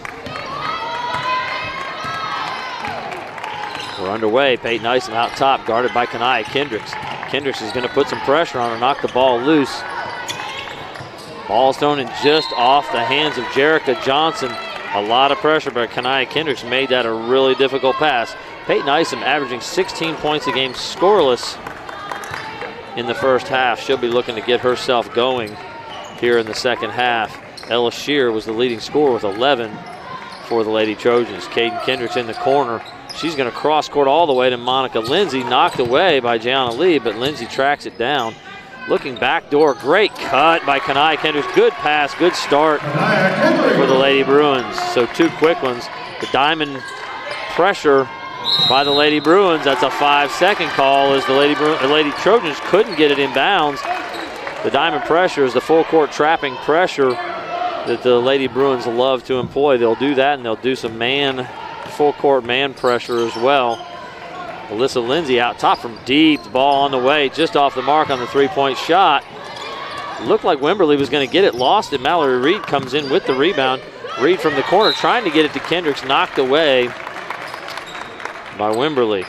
We're underway. Peyton Isom out top, guarded by Kanaya Kendricks. Kendricks is going to put some pressure on her, knock the ball loose. Ball's thrown in just off the hands of Jerica Johnson. A lot of pressure, but Kanaya Kendricks made that a really difficult pass. Peyton Isom averaging sixteen points a game, scoreless in the first half. She'll be looking to get herself going here in the second half. Ella Shear was the leading scorer with eleven for the Lady Trojans. Caden Kendricks in the corner. She's going to cross court all the way to Monica Lindsay, knocked away by Jayana Lee, but Lindsay tracks it down. Looking backdoor, great cut by Kanaya Kendricks. Good pass, good start for the Lady Bruins. So two quick ones. The diamond pressure by the Lady Bruins. That's a five-second call as the Lady, Bru the Lady Trojans couldn't get it in bounds. The diamond pressure is the full court trapping pressure that the Lady Bruins love to employ. They'll do that, and they'll do some man, full court man pressure as well. Alyssa Lindsay out top from deep. The ball on the way, just off the mark on the three-point shot. Looked like Wimberley was going to get it, lost it. Mallory Reed comes in with the rebound. Reed from the corner trying to get it to Kendricks, knocked away by Wimberley.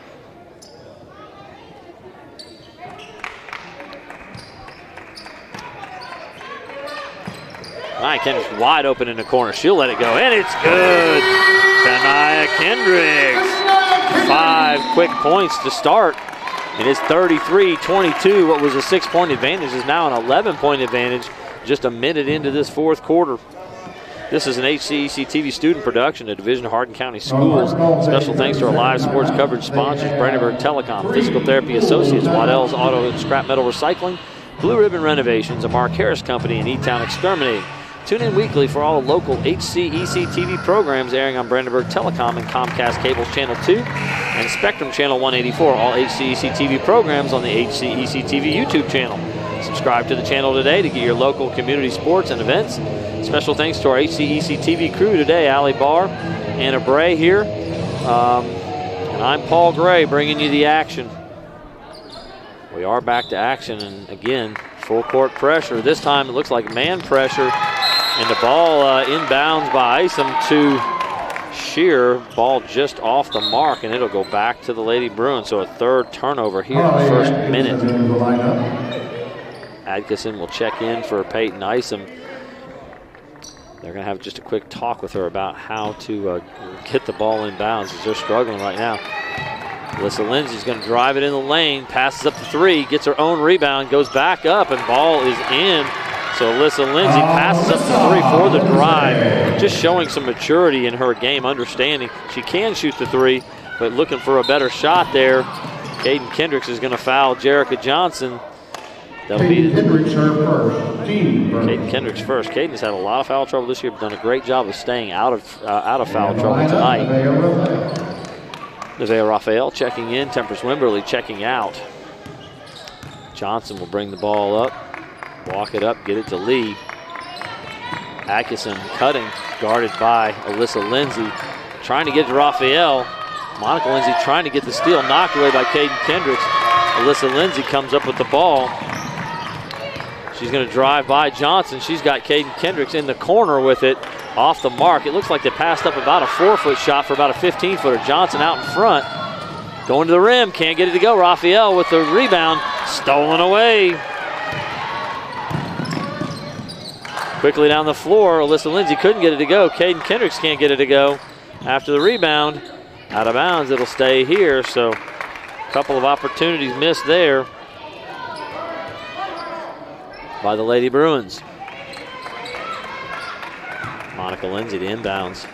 Kanaya Kendricks wide open in the corner. She'll let it go, and it's good. Kanaya Kendricks. Five quick points to start. It is thirty-three twenty-two. What was a six-point advantage is now an eleven-point advantage just a minute into this fourth quarter. This is an H C E C T V student production, a division of Hardin County Schools. Special thanks to our live sports coverage sponsors, Brandenburg Telecom, Physical Therapy Associates, Waddell's Auto and Scrap Metal Recycling, Blue Ribbon Renovations, a Mark Harris Company, and E-Town Exterminating. Tune in weekly for all the local H C E C T V programs airing on Brandenburg Telecom and Comcast Cable's Channel two and Spectrum Channel one eighty-four. All H C E C T V programs on the H C E C T V YouTube channel. Subscribe to the channel today to get your local community sports and events. Special thanks to our H C E C T V crew today, Allie Barr, Anna Bray here. Um, and I'm Paul Gray bringing you the action. We are back to action, and again, full court pressure. This time it looks like man pressure. And the ball uh, inbounds by Isom to Shear. Ball just off the mark, and it'll go back to the Lady Bruins. So a third turnover here in the first minute. Adkison will check in for Peyton Isom. They're going to have just a quick talk with her about how to uh, get the ball inbounds as they're struggling right now. Alyssa Lindsay's going to drive it in the lane, passes up to three, gets her own rebound, goes back up, and ball is in. So Alyssa Lindsay passes up to three for the drive, just showing some maturity in her game, understanding she can shoot the three, but looking for a better shot there. Caden Kendricks is going to foul Jerica Johnson. That'll be Kendricks first. Caden Kendricks first. Caden has had a lot of foul trouble this year, but done a great job of staying out of uh, out of foul trouble tonight. Nevaeh Raphael checking in, Temperance Wimberley checking out. Johnson will bring the ball up. Walk it up, get it to Lee. Atkinson cutting, guarded by Alyssa Lindsay. Trying to get to Raphael. Monica Lindsay trying to get the steal, knocked away by Caden Kendricks. Alyssa Lindsay comes up with the ball. She's going to drive by Johnson. She's got Caden Kendricks in the corner with it, off the mark. It looks like they passed up about a four-foot shot for about a fifteen-footer. Johnson out in front. Going to the rim, can't get it to go. Raphael with the rebound, stolen away. Quickly down the floor, Alyssa Lindsay couldn't get it to go. Caden Kendricks can't get it to go. After the rebound, out of bounds, it'll stay here. So a couple of opportunities missed there by the Lady Bruins. Monica Lindsay to inbounds.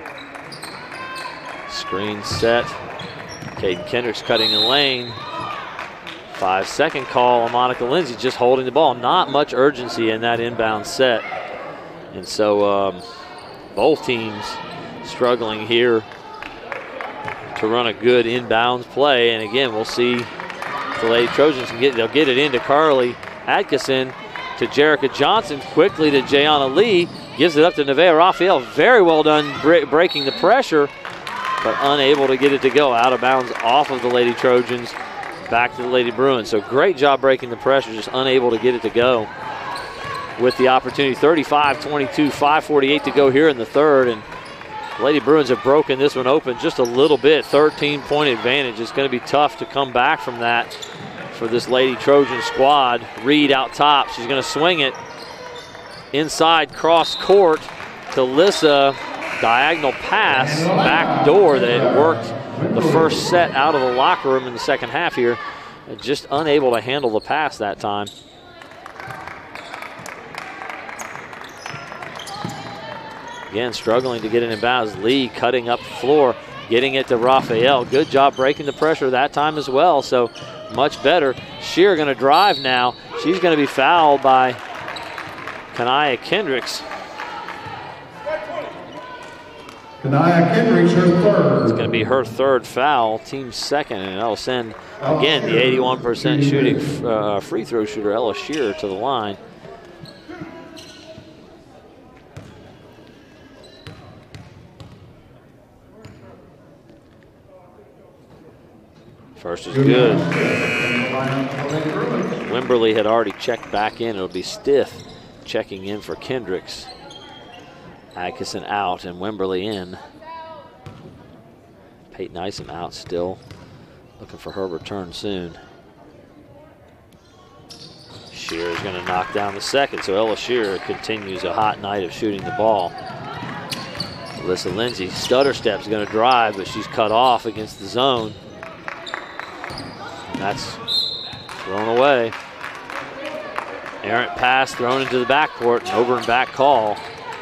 Screen set. Caden Kendricks cutting the lane. Five second call on Monica Lindsay, just holding the ball. Not much urgency in that inbound set. And so um, both teams struggling here to run a good inbounds play. And again, we'll see if the Lady Trojans can get, they'll get it into Carly Atkinson to Jerica Johnson, quickly to Jayana Lee, gives it up to Nevaeh Raphael. Very well done bre breaking the pressure, but unable to get it to go. Out of bounds off of the Lady Trojans, back to the Lady Bruins. So great job breaking the pressure, just unable to get it to go. With the opportunity, thirty-five twenty-two, five forty-eight to go here in the third, and Lady Bruins have broken this one open just a little bit. thirteen point advantage. It's going to be tough to come back from that for this Lady Trojan squad. Reed out top. She's going to swing it inside cross court to Lissa. Diagonal pass, back door that had worked the first set out of the locker room in the second half here. Just unable to handle the pass that time. Again, struggling to get it in bounds. Lee cutting up the floor, getting it to Raphael. Good job breaking the pressure that time as well, so much better. Shear going to drive now. She's going to be fouled by Kanaya Kendricks. Kanaya Kendricks, her third. It's going to be her third foul, team second, and that'll send, again, the eighty-one percent shooting uh, free throw shooter, Ella Shearer, to the line. First is good. Wimberly had already checked back in. It'll be Stiff checking in for Kendricks. Atkinson out and Wimberly in. Peyton Isom out still. Looking for her return soon. Shearer is going to knock down the second, so Ella Shearer continues a hot night of shooting the ball. Alyssa Lindsay, stutter step's going to drive, but she's cut off against the zone. And that's thrown away. Errant pass thrown into the backcourt, an over and back call.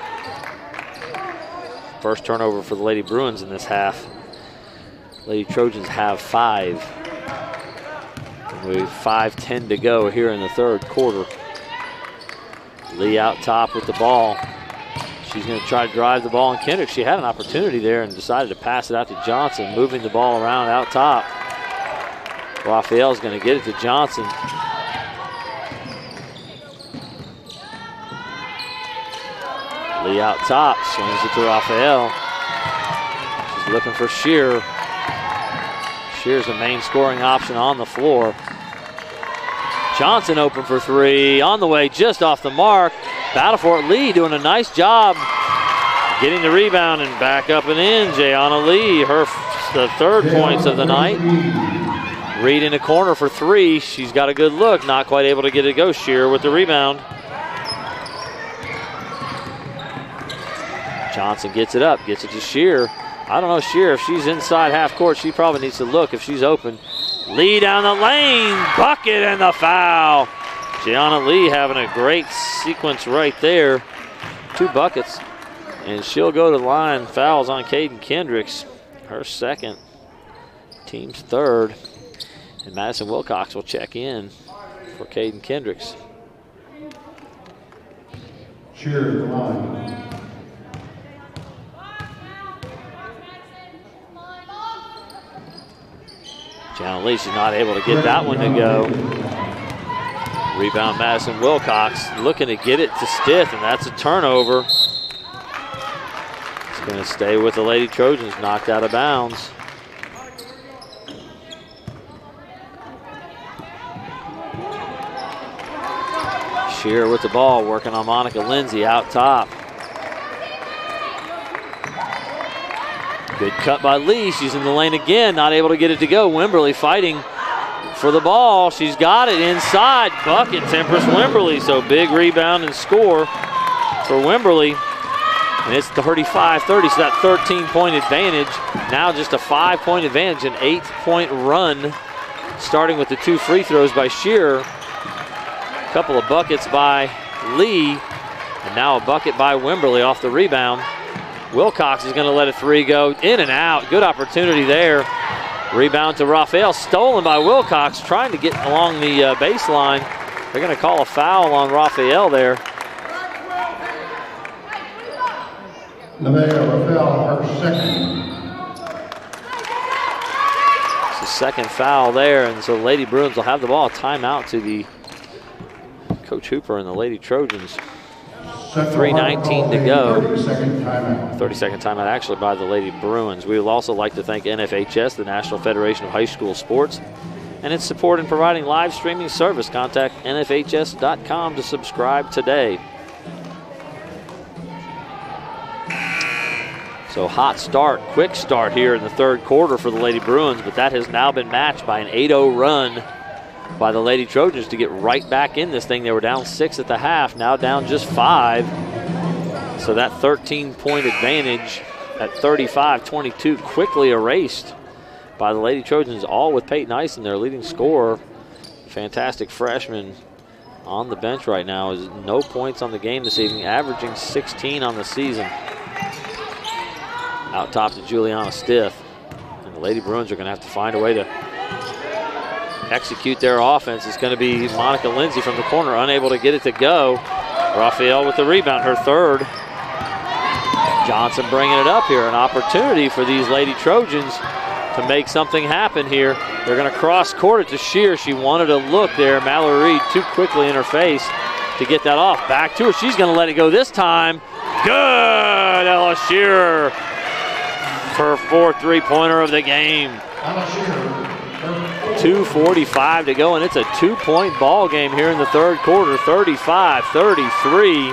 First turnover for the Lady Bruins in this half. Lady Trojans have five. And we have five ten to go here in the third quarter. Lee out top with the ball. She's going to try to drive the ball, and Kendrick, she had an opportunity there and decided to pass it out to Johnson, moving the ball around out top. Raphael's going to get it to Johnson. Lee out top, swings it to Raphael. She's looking for Shearer. Shearer's the main scoring option on the floor. Johnson open for three, on the way, just off the mark. Battle for it, Lee doing a nice job getting the rebound and back up and in. Jayana Lee, her the third points of the night. Reed in the corner for three. She's got a good look, not quite able to get it to go. Shearer with the rebound. Johnson gets it up, gets it to Shearer. I don't know, Shearer, if she's inside half court, she probably needs to look if she's open. Lee down the lane, bucket and the foul. Gianna Lee having a great sequence right there. Two buckets, and she'll go to the line. Fouls on Caden Kendricks, her second, team's third. And Madison Wilcox will check in for Caden Kendricks. Shearer the line. Gianna Lee, she's not able to get that one to go. Rebound Madison Wilcox looking to get it to Stith, and that's a turnover. It's going to stay with the Lady Trojans, knocked out of bounds. Shearer with the ball, working on Monica Lindsay out top. Good cut by Lee. She's in the lane again, not able to get it to go. Wimberly fighting for the ball. She's got it inside. Bucket, Temperance Wimberly. So big rebound and score for Wimberly. And it's thirty-five thirty, so that thirteen point advantage. Now just a five point advantage, an eight point run, starting with the two free throws by Shearer. A couple of buckets by Lee, and now a bucket by Wimberly off the rebound. Wilcox is going to let a three go in and out. Good opportunity there. Rebound to Raphael, stolen by Wilcox, trying to get along the uh, baseline. They're going to call a foul on Raphael there. Nevaeh Raphael, her second. It's the second foul there, and so Lady Bruins will have the ball. Timeout to the Coach Hooper and the Lady Trojans. three nineteen to go. thirty second timeout. thirty second timeout actually by the Lady Bruins. We would also like to thank N F H S, the National Federation of High School Sports, and its support in providing live streaming service. Contact N F H S dot com to subscribe today. So hot start, quick start here in the third quarter for the Lady Bruins, but that has now been matched by an eight oh run by the Lady Trojans to get right back in this thing. They were down six at the half, now down just five. So that thirteen point advantage at thirty-five twenty-two quickly erased by the Lady Trojans, all with Peyton Ison, their leading scorer. Fantastic freshman on the bench right now, is no points on the game this evening, averaging sixteen on the season. Out top to Juliana Stith. And the Lady Bruins are going to have to find a way to execute their offense. It's going to be Monica Lindsay from the corner, unable to get it to go. Raphael with the rebound, her third. Johnson bringing it up here. An opportunity for these Lady Trojans to make something happen here. They're going to cross court it to Shear. She wanted to look there. Mallory Reed too quickly in her face to get that off. Back to her. She's going to let it go this time. Good, Ella Shearer. Her fourth three-pointer of the game. two forty-five to go, and it's a two-point ball game here in the third quarter. thirty-five thirty-three.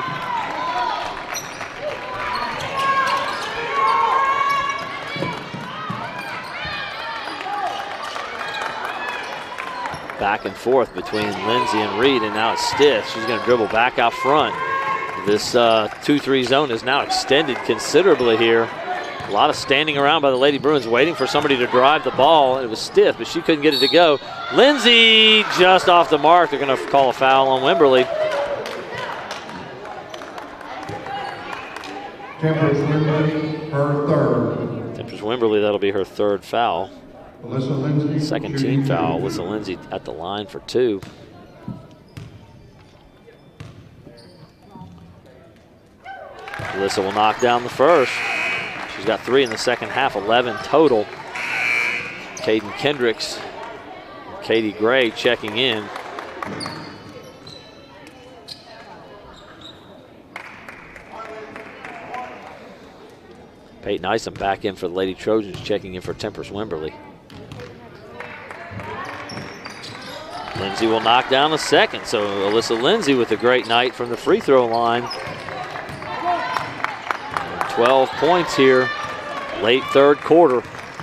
Back and forth between Lindsay and Reed, and now it's Stith. She's going to dribble back out front. This two three uh, zone is now extended considerably here. A lot of standing around by the Lady Bruins waiting for somebody to drive the ball. It was Stith, but she couldn't get it to go. Lindsay just off the mark. They're going to call a foul on Wimberly. Temperance Wimberly, her third. Temperance Wimberly, that'll be her third foul. Alyssa Lindsay. Second team foul. Alyssa Lindsay at the line for two. Alyssa will knock down the first. She's got three in the second half, eleven total. Caden Kendricks, Katie Gray checking in. Peyton Isom back in for the Lady Trojans, checking in for Temperance Wimberly. Lindsay will knock down the second, so Alyssa Lindsay with a great night from the free throw line. twelve points here, late third quarter.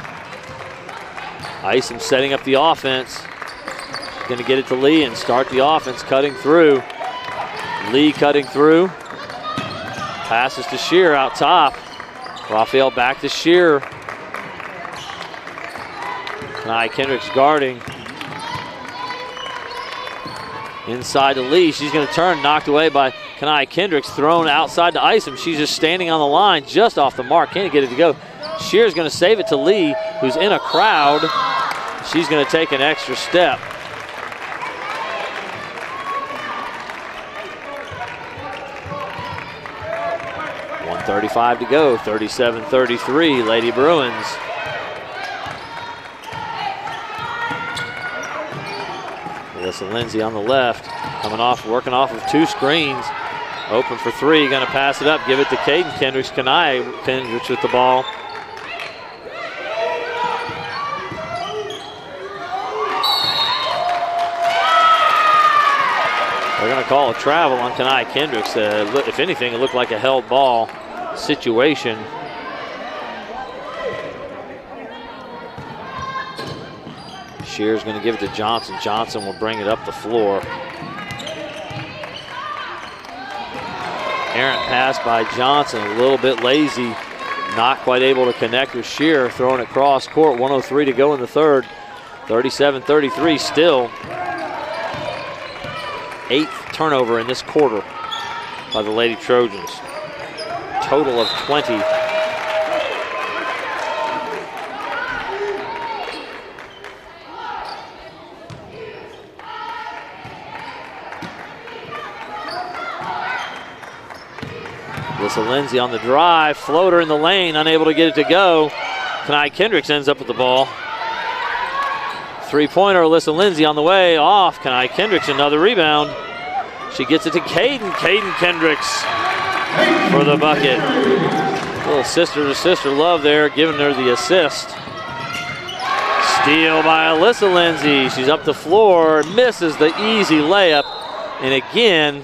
Isom setting up the offense. She's going to get it to Lee and start the offense, cutting through. Lee cutting through. Passes to Shear out top. Raphael back to Shear. Kanai Kendricks guarding. Inside to Lee. She's going to turn, knocked away by Kanai Kendricks, thrown outside to Isom. She's just standing on the line, just off the mark. Can't get it to go. Shear's going to save it to Lee, who's in a crowd. She's going to take an extra step. one thirty-five to go, thirty-seven thirty-three, Lady Bruins. Alyssa Lindsay on the left, coming off, working off of two screens. Open for three, gonna pass it up, give it to Caden Kendricks. Kanai Kendricks with the ball. They're gonna call a travel on Kanai Kendricks. Uh, if anything, it looked like a held ball situation. Shear's going to give it to Johnson. Johnson will bring it up the floor. Errant pass by Johnson, a little bit lazy. Not quite able to connect with Shear. Throwing it cross court, one oh three to go in the third. thirty-seven thirty-three still. Eighth turnover in this quarter by the Lady Trojans. Total of twenty. Alyssa Lindsay on the drive, floater in the lane, unable to get it to go. Kanai Kendricks ends up with the ball. Three-pointer, Alyssa Lindsay on the way, off. Kanai Kendricks, another rebound. She gets it to Caden. Caden Kendricks for the bucket. Little sister-to-sister love there, giving her the assist. Steal by Alyssa Lindsay. She's up the floor, misses the easy layup. And again,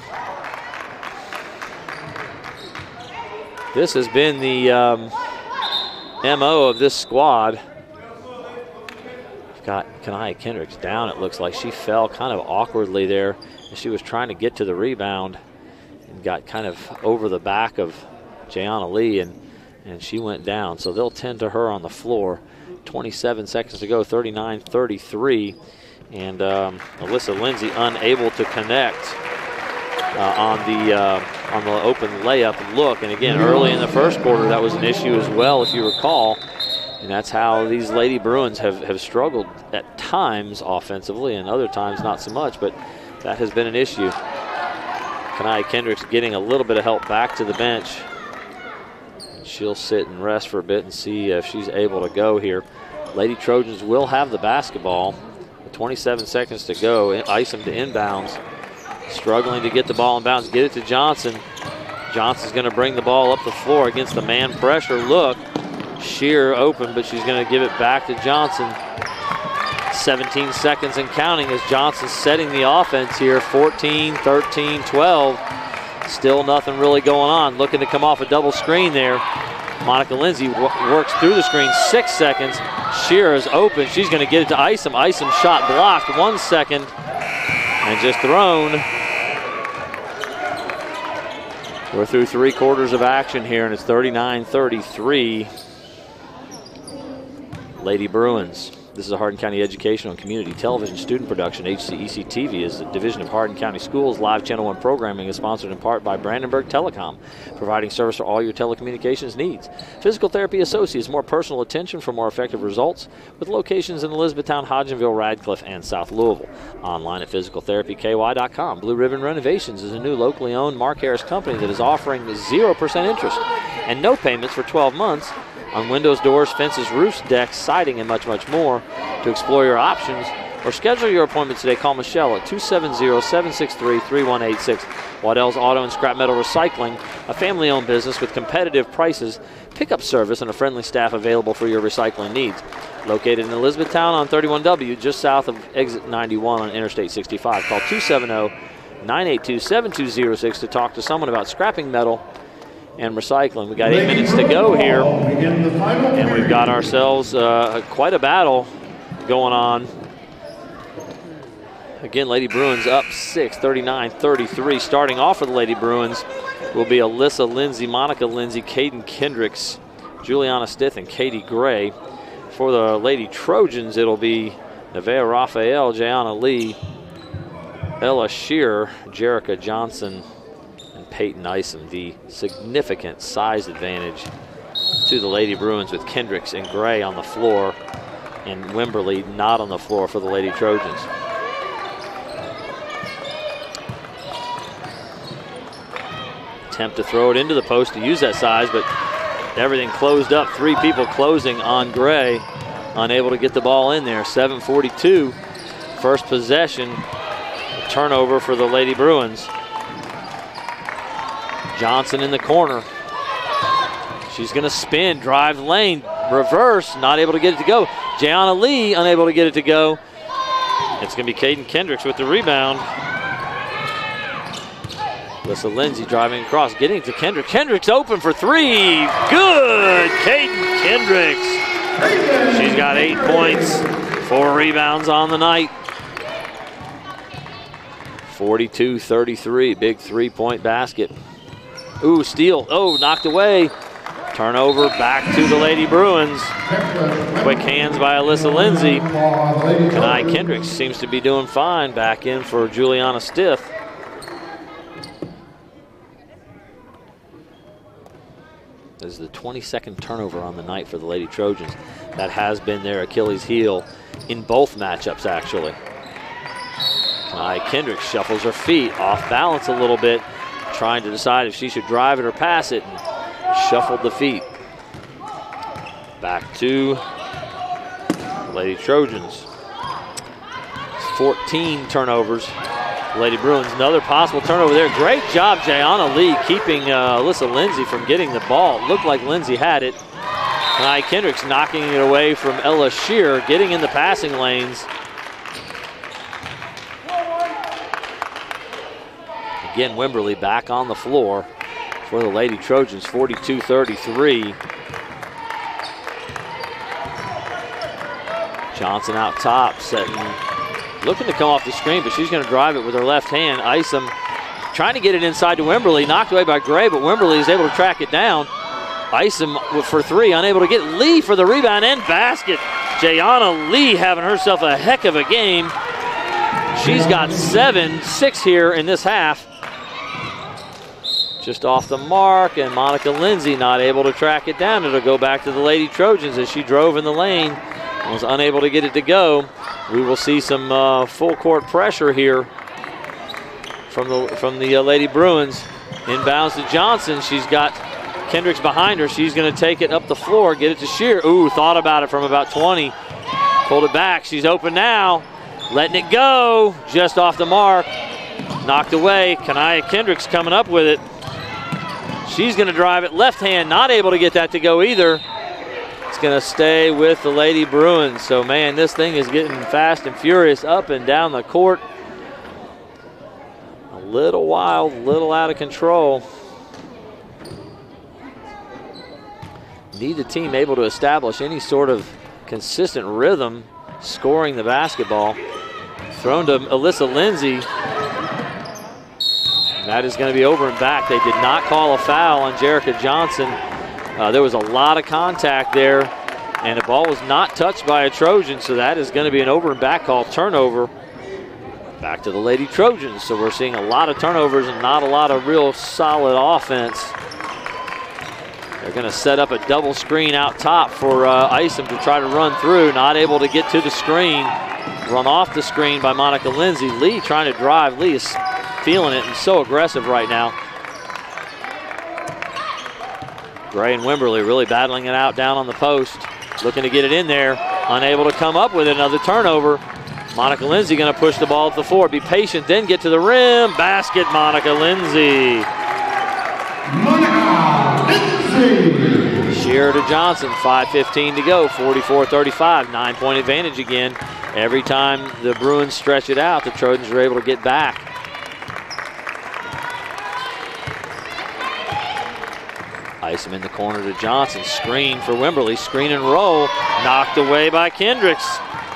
this has been the um, M O of this squad. Got Kanai Kendricks down, it looks like. She fell kind of awkwardly there. And she was trying to get to the rebound and got kind of over the back of Jayana Lee, and, and she went down. So they'll tend to her on the floor. twenty-seven seconds to go, thirty-nine thirty-three. And um, Alyssa Lindsay unable to connect uh, on the uh, on the open layup look. And again, early in the first quarter, that was an issue as well, if you recall. And that's how these Lady Bruins have, have struggled at times offensively and other times not so much, but that has been an issue. Kanai Kendricks getting a little bit of help back to the bench. She'll sit and rest for a bit and see if she's able to go here. Lady Trojans will have the basketball. twenty-seven seconds to go. Ice them to inbounds. Struggling to get the ball in bounds. Get it to Johnson. Johnson's going to bring the ball up the floor against the man pressure look. Shear open, but she's going to give it back to Johnson. seventeen seconds and counting as Johnson's setting the offense here. fourteen, thirteen, twelve. Still nothing really going on. Looking to come off a double screen there. Monica Lindsay works through the screen. Six seconds. Shear is open. She's going to get it to Isom. Isom shot blocked. One second. And just thrown. We're through three quarters of action here, and it's thirty-nine thirty-three. Lady Bruins. This is a Hardin County Educational and Community Television student production. H C E C T V is a division of Hardin County Schools. Live Channel one programming is sponsored in part by Brandenburg Telecom, providing service for all your telecommunications needs. Physical Therapy Associates, more personal attention for more effective results, with locations in Elizabethtown, Hodgenville, Radcliffe, and South Louisville. Online at physical therapy k y dot com. Blue Ribbon Renovations is a new locally owned Mark Harris company that is offering zero percent interest and no payments for twelve months on windows, doors, fences, roofs, decks, siding, and much, much more. To explore your options or schedule your appointment today, call Michelle at two seven zero, seven six three, three one eight six. Waddell's Auto and Scrap Metal Recycling, a family-owned business with competitive prices, pickup service, and a friendly staff available for your recycling needs. Located in Elizabethtown on thirty-one W, just south of exit ninety-one on Interstate sixty-five. Call two seven zero, nine eight two, seven two zero six to talk to someone about scrapping metal and recycling. We got eight minutes to go here, and we've got ourselves uh, quite a battle going on. Again, Lady Bruins up six, thirty-nine thirty-three. Starting off for the Lady Bruins will be Alyssa Lindsay, Monica Lindsay, Caden Kendricks, Juliana Stith, and Katie Gray. For the Lady Trojans, it'll be Nevaeh Raphael, Jayana Lee, Ella Shearer, Jerica Johnson, and Peyton Isom. The significant size advantage to the Lady Bruins with Kendricks and Gray on the floor, and Wimberly not on the floor for the Lady Trojans. Attempt to throw it into the post to use that size, but everything closed up. Three people closing on Gray, unable to get the ball in there. seven forty-two, first possession, turnover for the Lady Bruins. Johnson in the corner. She's gonna spin, drive lane, reverse, not able to get it to go. Jayana Lee unable to get it to go. It's gonna be Caden Kendricks with the rebound. Alyssa Lindsay driving across, getting to Kendricks. Kendricks open for three. Good, Caden Kendricks. She's got eight points, four rebounds on the night. forty-two thirty-three, big three-point basket. Ooh, steal, oh, knocked away. Turnover back to the Lady Bruins. Quick hands by Alyssa Lindsay. Kanai Kendricks seems to be doing fine. Back in for Juliana Stith. This is the twenty-second turnover on the night for the Lady Trojans. That has been their Achilles heel in both matchups, actually. Kanai Kendricks shuffles her feet, off balance a little bit, trying to decide if she should drive it or pass it, and shuffled the feet. Back to the Lady Trojans. fourteen turnovers. Lady Bruins, another possible turnover there. Great job, Jayana Lee, keeping uh, Alyssa Lindsay from getting the ball. Looked like Lindsay had it. Kanai Kendricks knocking it away from Ella Shearer, getting in the passing lanes. Again, Wimberly back on the floor for the Lady Trojans, forty-two thirty-three. Johnson out top, setting, looking to come off the screen, but she's going to drive it with her left hand. Isom trying to get it inside to Wimberly, knocked away by Gray, but Wimberly is able to track it down. Isom for three, unable to get Lee for the rebound and basket. Jayana Lee having herself a heck of a game. She's got seven, six here in this half. just off the mark, and Monica Lindsay not able to track it down. It'll go back to the Lady Trojans as she drove in the lane and was unable to get it to go. We will see some uh, full court pressure here from the from the uh, Lady Bruins. Inbounds to Johnson. She's got Kendricks behind her. She's going to take it up the floor, get it to Shear. Ooh, thought about it from about twenty. Pulled it back. She's open now. Letting it go. Just off the mark. Knocked away. Kanaya Kendricks coming up with it. She's going to drive it left hand. Not able to get that to go either. It's going to stay with the Lady Bruins. So, man, this thing is getting fast and furious up and down the court. A little wild, a little out of control. Neither team able to establish any sort of consistent rhythm scoring the basketball. Thrown to Alyssa Lindsay. That is going to be over and back. They did not call a foul on Jerica Johnson. Uh, there was a lot of contact there, and the ball was not touched by a Trojan, so that is going to be an over and back call, turnover. Back to the Lady Trojans, so we're seeing a lot of turnovers and not a lot of real solid offense. They're going to set up a double screen out top for uh, Isom to try to run through. Not able to get to the screen. Run off the screen by Monica Lindsay. Lee trying to drive. Lee is feeling it and so aggressive right now. Gray and Wimberly really battling it out down on the post. Looking to get it in there. Unable to come up with it. Another turnover. Monica Lindsay going to push the ball up the floor. Be patient, then get to the rim. Basket, Monica Lindsay. Monica Lindsay. Shearer to Johnson, five fifteen to go, forty-four thirty-five, nine-point advantage again. Every time the Bruins stretch it out, the Trojans are able to get back. Isom in the corner to Johnson, screen for Wimberly, screen and roll, knocked away by Kendricks.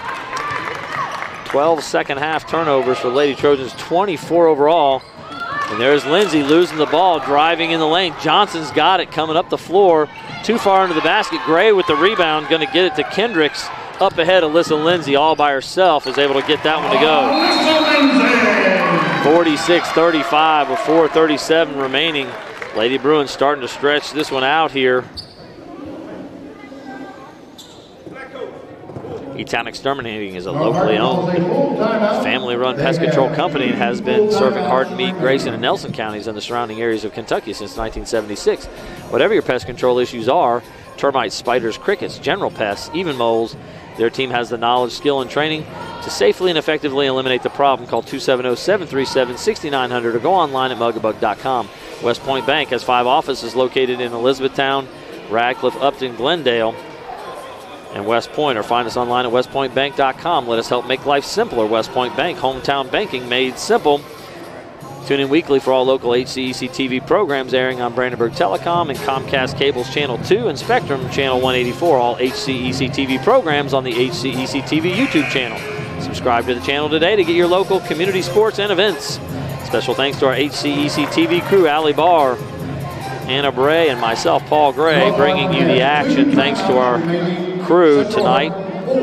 twelve second half turnovers for Lady Trojans, twenty-four overall. And there's Lindsay losing the ball, driving in the lane. Johnson's got it coming up the floor, too far into the basket. Gray with the rebound, going to get it to Kendricks. Up ahead, Alyssa Lindsay all by herself is able to get that one to go. forty-six thirty-five with four thirty-seven remaining. Lady Bruins starting to stretch this one out here. E-Town Exterminating is a locally owned, family-run pest control company and has been serving Hardin, Meade, Grayson, and Nelson counties and the surrounding areas of Kentucky since nineteen seventy-six. Whatever your pest control issues are, termites, spiders, crickets, general pests, even moles, their team has the knowledge, skill, and training to safely and effectively eliminate the problem. Call two seven zero, seven three seven, six nine zero zero or go online at mugabug dot com. West Point Bank has five offices located in Elizabethtown, Radcliffe, Upton, Glendale, and West Point, or find us online at west point bank dot com. Let us help make life simpler. West Point Bank, hometown banking made simple. Tune in weekly for all local H C E C T V programs airing on Brandenburg Telecom and Comcast Cable's Channel two and Spectrum Channel one eighty-four. All H C E C T V programs on the H C E C T V YouTube channel. Subscribe to the channel today to get your local community sports and events. Special thanks to our H C E C T V crew, Allie Barr, Anna Bray, and myself, Paul Gray, bringing you the action. Thanks to our crew tonight.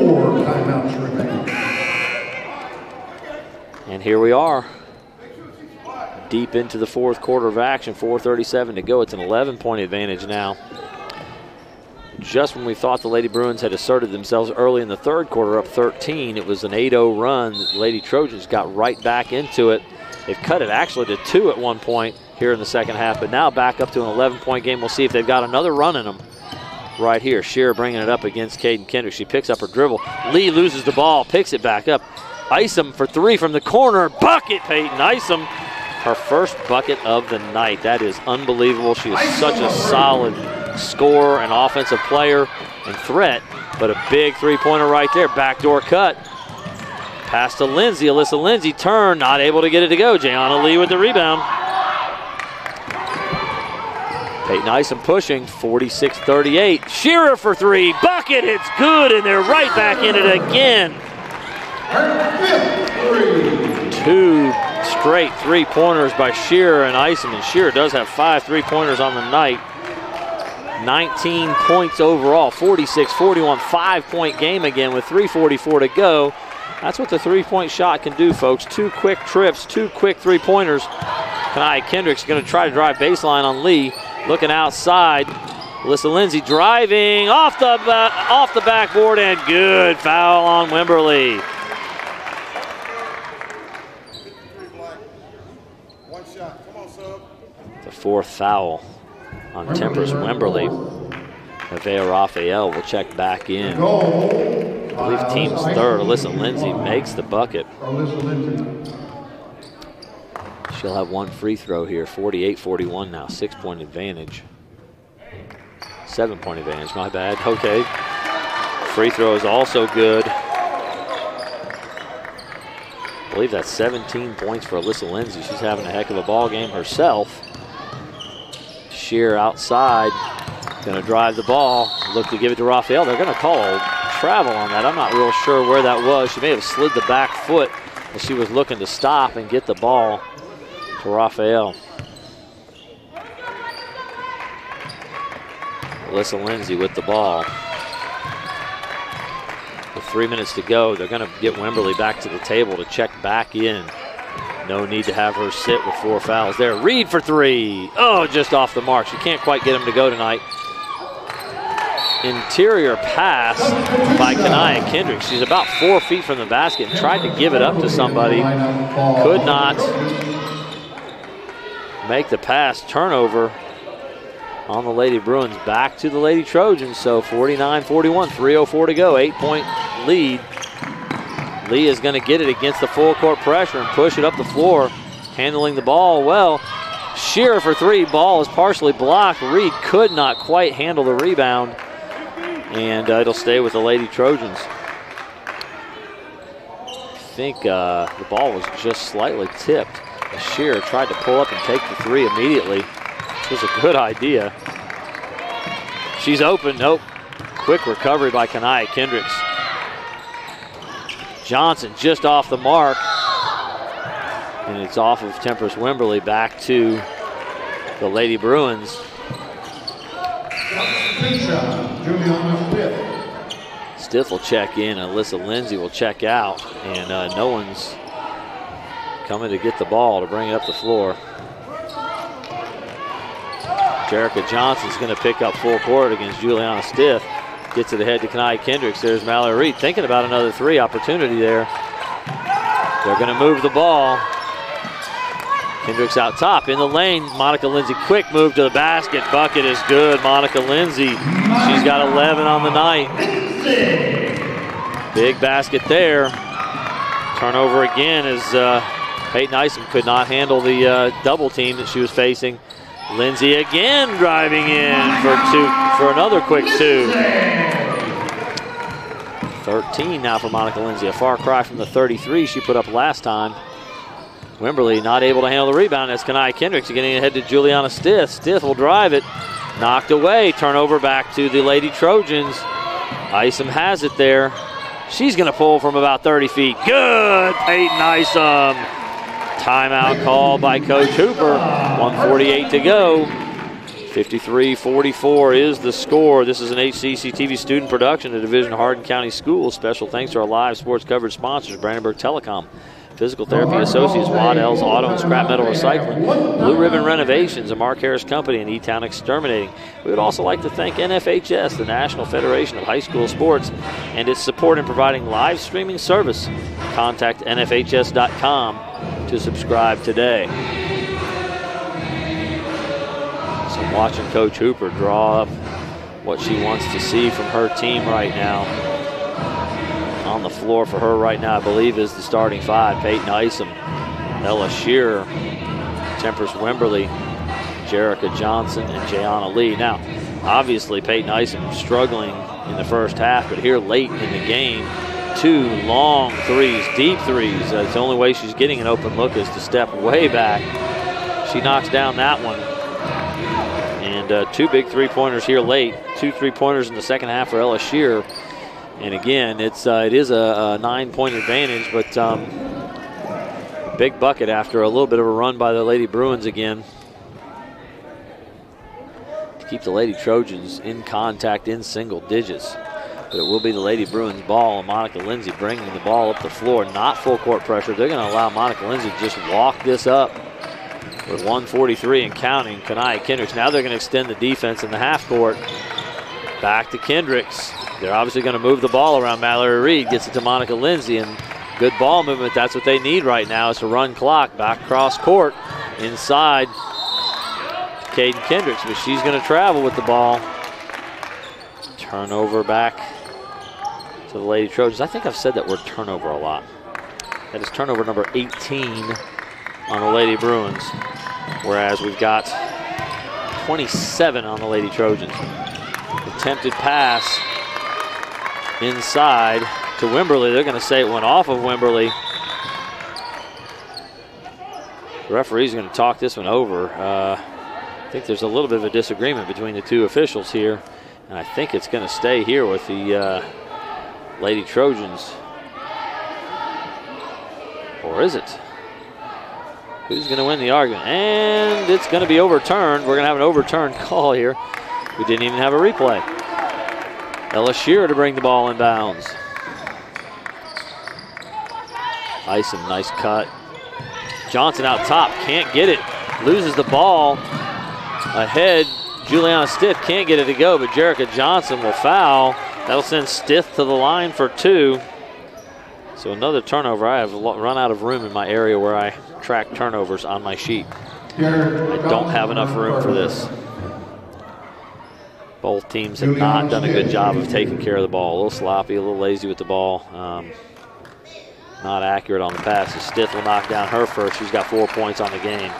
And here we are, deep into the fourth quarter of action, four thirty-seven to go. It's an eleven-point advantage now. Just when we thought the Lady Bruins had asserted themselves early in the third quarter, up thirteen, it was an eight oh run. The Lady Trojans got right back into it. They've cut it actually to two at one point here in the second half, but now back up to an eleven-point game. We'll see if they've got another run in them. Right here, Shearer bringing it up against Caden Kendrick. She picks up her dribble. Lee loses the ball, picks it back up. Isom for three from the corner. Bucket, Peyton Isom. Her first bucket of the night. That is unbelievable. She is such a solid scorer and offensive player and threat, but a big three-pointer right there. Backdoor cut. Pass to Lindsay. Alyssa Lindsay turn, not able to get it to go. Jayana Lee with the rebound. Peyton Isom pushing, forty-six thirty-eight. Shearer for three, bucket, it's good, and they're right back in it again. Two straight three-pointers by Shearer and Isom, and Shearer does have five three-pointers on the night. nineteen points overall, forty-six forty-one, five-point game again with three forty-four to go. That's what the three-point shot can do, folks. Two quick trips, two quick three-pointers. Kanai Kendricks going to try to drive baseline on Lee. Looking outside. Alyssa Lindsay driving off the, uh, off the backboard, and good foul on Wimberly. The fourth foul on Temperance Wimberly. Nevaeh Raphael will check back in. I believe team's third. Alyssa Lindsay makes the bucket. She'll have one free throw here, forty-eight forty-one now, six-point advantage. Seven-point advantage, my bad, okay. Free throw is also good. I believe that's seventeen points for Alyssa Lindsay. She's having a heck of a ball game herself. Shear outside, gonna drive the ball, look to give it to Raphael. They're gonna call a travel on that. I'm not real sure where that was. She may have slid the back foot as she was looking to stop and get the ball to Raphael. Alyssa Lindsay with the ball. With three minutes to go, they're going to get Wimberly back to the table to check back in. No need to have her sit with four fouls there. Reed for three. Oh, just off the mark. She can't quite get him to go tonight. Interior pass by Kanai Kendrick. She's about four feet from the basket and tried to give it up to somebody. Could not make the pass. Turnover on the Lady Bruins, back to the Lady Trojans. So forty-nine forty-one, three oh four to go, eight-point lead. Lee is going to get it against the full court pressure and push it up the floor, handling the ball well. Shearer for three, ball is partially blocked. Reed could not quite handle the rebound, and uh, it'll stay with the Lady Trojans. I think uh, the ball was just slightly tipped. Shearer tried to pull up and take the three immediately. It was a good idea. She's open. Nope. Quick recovery by Kanai Kendricks. Johnson just off the mark. And it's off of Temperance Wimberly back to the Lady Bruins. Stiff will check in. Alyssa Lindsay will check out. And uh, no one's coming to get the ball to bring it up the floor. Jerica Johnson's going to pick up full court against Juliana Stiff. Gets it ahead to Kanai Kendricks. There's Mallory Reed thinking about another three opportunity there. They're going to move the ball. Kendricks out top in the lane. Monica Lindsay, quick move to the basket. Bucket is good. Monica Lindsay, she's got eleven on the night. Big basket there. Turnover again as uh, Peyton Isom could not handle the uh, double team that she was facing. Lindsay again driving in for two, for another quick two. thirteen now for Monica Lindsay, a far cry from the thirty-three she put up last time. Wimberly not able to handle the rebound. That's Kanai Kendricks getting ahead to Juliana Stiff. Stiff will drive it, knocked away. Turnover back to the Lady Trojans. Isom has it there. She's going to pull from about thirty feet. Good, Peyton Isom. Timeout called by Coach Hooper. one forty-eight to go. fifty-three forty-four is the score. This is an H C E C T V student production, the Division of Hardin County Schools. Special thanks to our live sports coverage sponsors, Brandenburg Telecom, Physical Therapy Associates, Waddell's Auto and Scrap Metal Recycling, Blue Ribbon Renovations, a Mark Harris Company, and E-Town Exterminating. We would also like to thank N F H S, the National Federation of High School Sports, and its support in providing live streaming service. Contact N F H S dot com to subscribe today. So I'm watching Coach Hooper draw up what she wants to see from her team right now. On the floor for her right now, I believe, is the starting five. Peyton Isom, Ella Shearer, Temperance Wimberly, Jerica Johnson, and Jayana Lee. Now, obviously, Peyton Isom struggling in the first half, but here late in the game, two long threes, deep threes. Uh, it's the only way she's getting an open look is to step way back. She knocks down that one. And uh, two big three-pointers here late. Two three-pointers in the second half for Ella Shearer. And again, it's uh, it is a, a nine-point advantage, but um, big bucket after a little bit of a run by the Lady Bruins again. To keep the Lady Trojans in contact in single digits. But it will be the Lady Bruins ball, and Monica Lindsay bringing the ball up the floor. Not full court pressure. They're going to allow Monica Lindsay to just walk this up with one forty-three and counting. Kanaya Kendricks. Now they're going to extend the defense in the half court. Back to Kendricks. They're obviously going to move the ball around. Mallory Reed gets it to Monica Lindsay, and good ball movement. That's what they need right now, is to run clock. Back cross court inside to Caden Kendricks, but she's going to travel with the ball. Turnover back to the Lady Trojans. I think I've said that word turnover a lot. That is turnover number eighteen on the Lady Bruins, whereas we've got twenty-seven on the Lady Trojans. Attempted pass inside to Wimberly. They're going to say it went off of Wimberly. The referee's going to talk this one over. Uh, I think there's a little bit of a disagreement between the two officials here, and I think it's going to stay here with the uh, Lady Trojans. Or is it? Who's going to win the argument? And it's going to be overturned. We're going to have an overturned call here. We didn't even have a replay. Ella Shearer to bring the ball in bounds. Isom, nice cut. Johnson out top, can't get it. Loses the ball. Ahead, Juliana Stith can't get it to go, but Jerica Johnson will foul. That'll send Stith to the line for two. So another turnover. I have run out of room in my area where I track turnovers on my sheet. I don't have enough room for this. Both teams have not done a good job of taking care of the ball. A little sloppy, a little lazy with the ball. Um, not accurate on the passes. Stith will knock down her first. She's got four points on the game.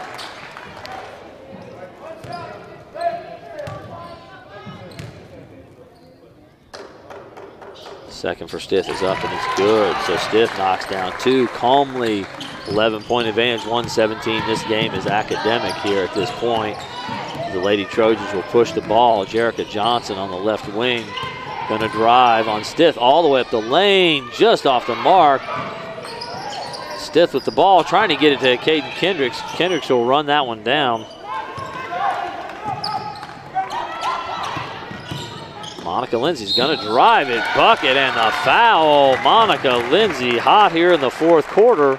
Second for Stith is up, and it's good. So Stith knocks down two calmly. eleven point advantage, one seventeen. This game is academic here at this point. The Lady Trojans will push the ball. Jerica Johnson on the left wing. Gonna drive on Stith all the way up the lane, just off the mark. Stith with the ball, trying to get it to Caden Kendricks. Kendricks will run that one down. Monica Lindsay's gonna drive it, bucket, and the foul. Monica Lindsay hot here in the fourth quarter.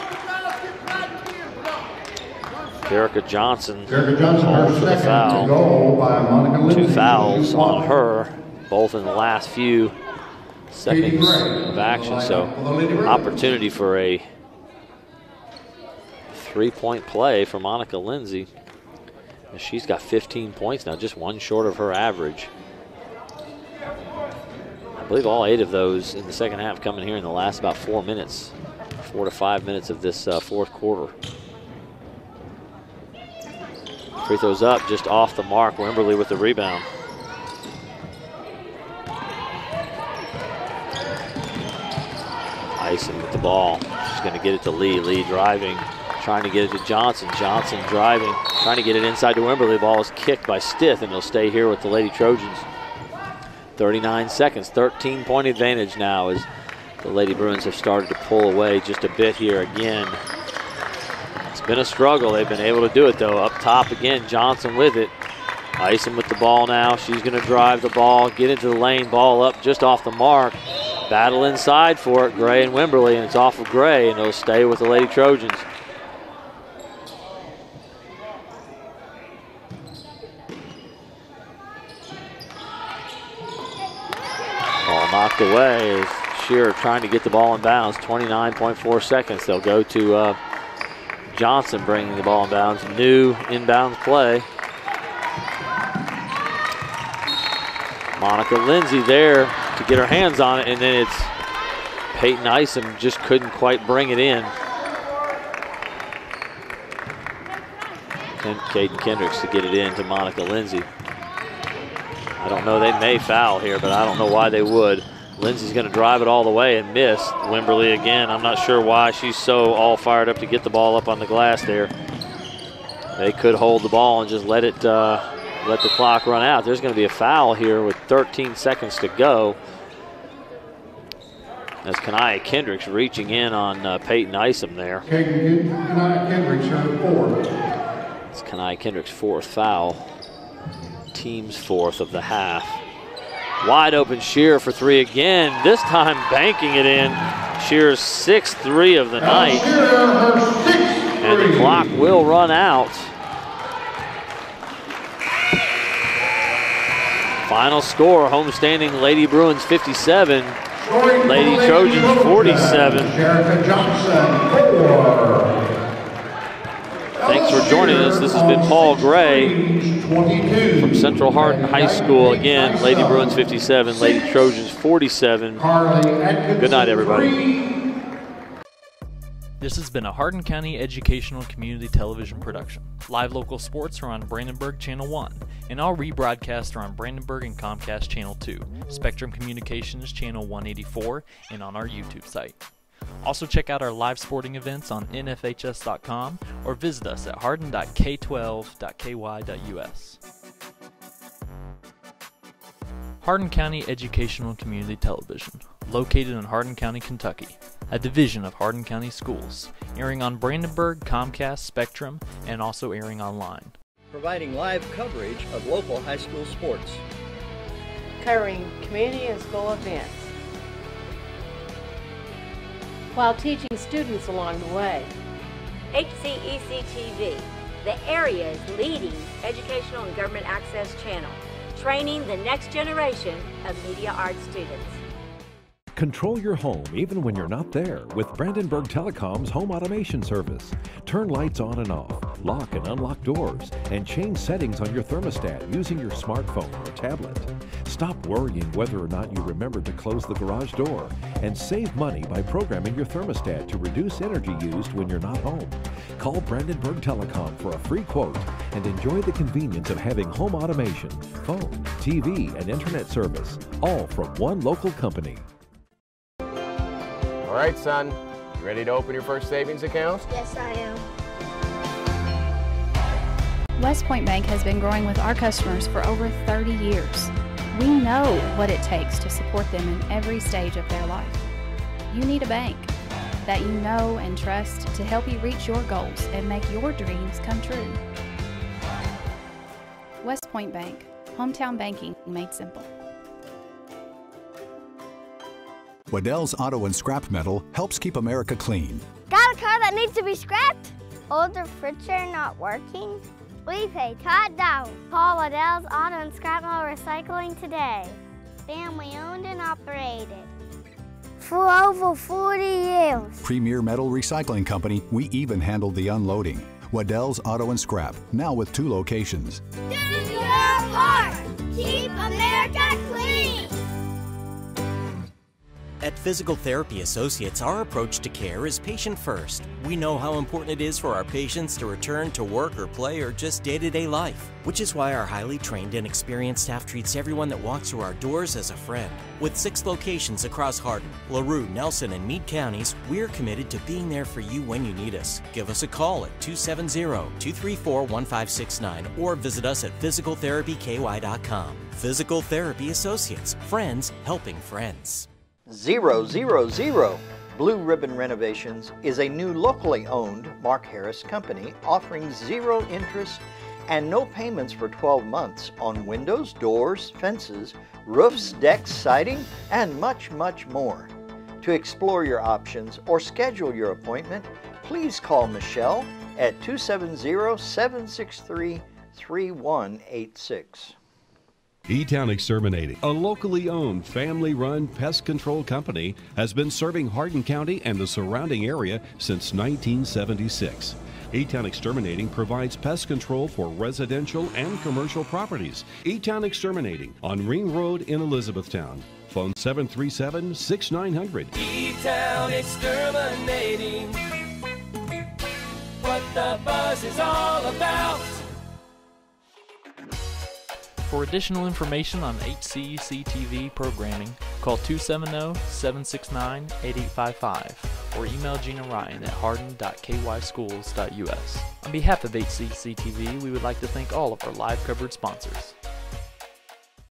Jerica Johnson, Jerica Johnson, her for the second foul. to goal by Monica Lindsay. Two fouls on her, both in the last few seconds of action. So opportunity for a three-point play for Monica Lindsay. She's got fifteen points now, just one short of her average. I believe all eight of those in the second half coming here in the last about four minutes, four to five minutes of this uh, fourth quarter. Free throws up, just off the mark. Wimberly with the rebound. Ison with the ball. She's going to get it to Lee. Lee driving, trying to get it to Johnson. Johnson driving, trying to get it inside to Wimberly. The ball is kicked by Stith, and they'll stay here with the Lady Trojans. thirty-nine seconds, thirteen point advantage now as the Lady Bruins have started to pull away just a bit here again. It's been a struggle. They've been able to do it, though. Up top again, Johnson with it. Ison with the ball now. She's going to drive the ball, get into the lane, ball up just off the mark. Battle inside for it, Gray and Wimberly, and it's off of Gray, and it'll stay with the Lady Trojans. Ball knocked away. Shearer trying to get the ball in bounds. twenty-nine point four seconds. They'll go to uh, Johnson bringing the ball in bounds. New inbounds play. Monica Lindsay there to get her hands on it, and then it's Peyton Isom just couldn't quite bring it in. And Caden Kendricks to get it in to Monica Lindsay. I don't know, they may foul here, but I don't know why they would. Lindsay's gonna drive it all the way and miss. Wimberly again, I'm not sure why she's so all fired up to get the ball up on the glass there. They could hold the ball and just let it uh, let the clock run out. There's gonna be a foul here with thirteen seconds to go. That's Kanaya Kendricks reaching in on uh, Peyton Isom there. Kanaya Kendricks, her fourth. It's Kanaya Kendricks' fourth foul. Team's fourth of the half. Wide open Shearer for three again, this time banking it in. Shearer's sixth three of the night. And the clock will run out. Final score, homestanding Lady Bruins fifty-seven, Lady Trojans forty-seven. Thanks for joining us. This has been Paul Gray from Central Hardin High School. Again, Lady Bruins fifty-seven, Lady Trojans forty-seven. Good night, everybody. This has been a Hardin County Educational Community Television production. Live local sports are on Brandenburg Channel one, and all rebroadcasts are on Brandenburg and Comcast Channel two, Spectrum Communications Channel one eighty-four, and on our YouTube site. Also check out our live sporting events on N F H S dot com or visit us at hardin dot k twelve dot k y dot u s. Hardin County Educational Community Television, located in Hardin County, Kentucky, a division of Hardin County Schools, airing on Brandenburg, Comcast, Spectrum, and also airing online. Providing live coverage of local high school sports. Covering community and school events, while teaching students along the way. H C E C T V, the area's leading educational and government access channel, training the next generation of media arts students. Control your home even when you're not there with Brandenburg Telecom's home automation service. Turn lights on and off, lock and unlock doors, and change settings on your thermostat using your smartphone or tablet. Stop worrying whether or not you remember to close the garage door, and save money by programming your thermostat to reduce energy used when you're not home. Call Brandenburg Telecom for a free quote and enjoy the convenience of having home automation, phone, T V, and internet service, all from one local company. All right, son, you ready to open your first savings account? Yes, I am. West Point Bank has been growing with our customers for over thirty years. We know what it takes to support them in every stage of their life. You need a bank that you know and trust to help you reach your goals and make your dreams come true. West Point Bank, hometown banking made simple. Waddell's Auto and Scrap Metal helps keep America clean. Got a car that needs to be scrapped? Older friction not working? We pay Todd down. Call Waddell's Auto and Scrap Metal Recycling today. Family owned and operated for over forty years. Premier Metal Recycling Company, we even handled the unloading. Waddell's Auto and Scrap, now with two locations. Do your part. Keep America clean. At Physical Therapy Associates, our approach to care is patient first. We know how important it is for our patients to return to work or play or just day-to-day life, which is why our highly trained and experienced staff treats everyone that walks through our doors as a friend. With six locations across Hardin, LaRue, Nelson, and Meade counties, we're committed to being there for you when you need us. Give us a call at two seven zero, two three four, one five six nine or visit us at physical therapy k y dot com. Physical Therapy Associates, friends helping friends. Zero Zero Zero Blue Ribbon Renovations is a new locally owned Mark Harris company offering zero interest and no payments for twelve months on windows, doors, fences, roofs, decks, siding, and much, much more. To explore your options or schedule your appointment, please call Michelle at two seven zero, seven six three, three one eight six. E-Town Exterminating, a locally owned, family-run pest control company, has been serving Hardin County and the surrounding area since nineteen seventy-six. E-Town Exterminating provides pest control for residential and commercial properties. E-Town Exterminating on Ring Road in Elizabethtown. Phone seven three seven, six nine zero zero. E-Town Exterminating, what the buzz is all about. For additional information on H C E C T V programming, call two seven zero, seven six nine, eight eight five five or email Gina Ryan at hardin dot k y schools dot u s. On behalf of H C E C T V, we would like to thank all of our live coverage sponsors.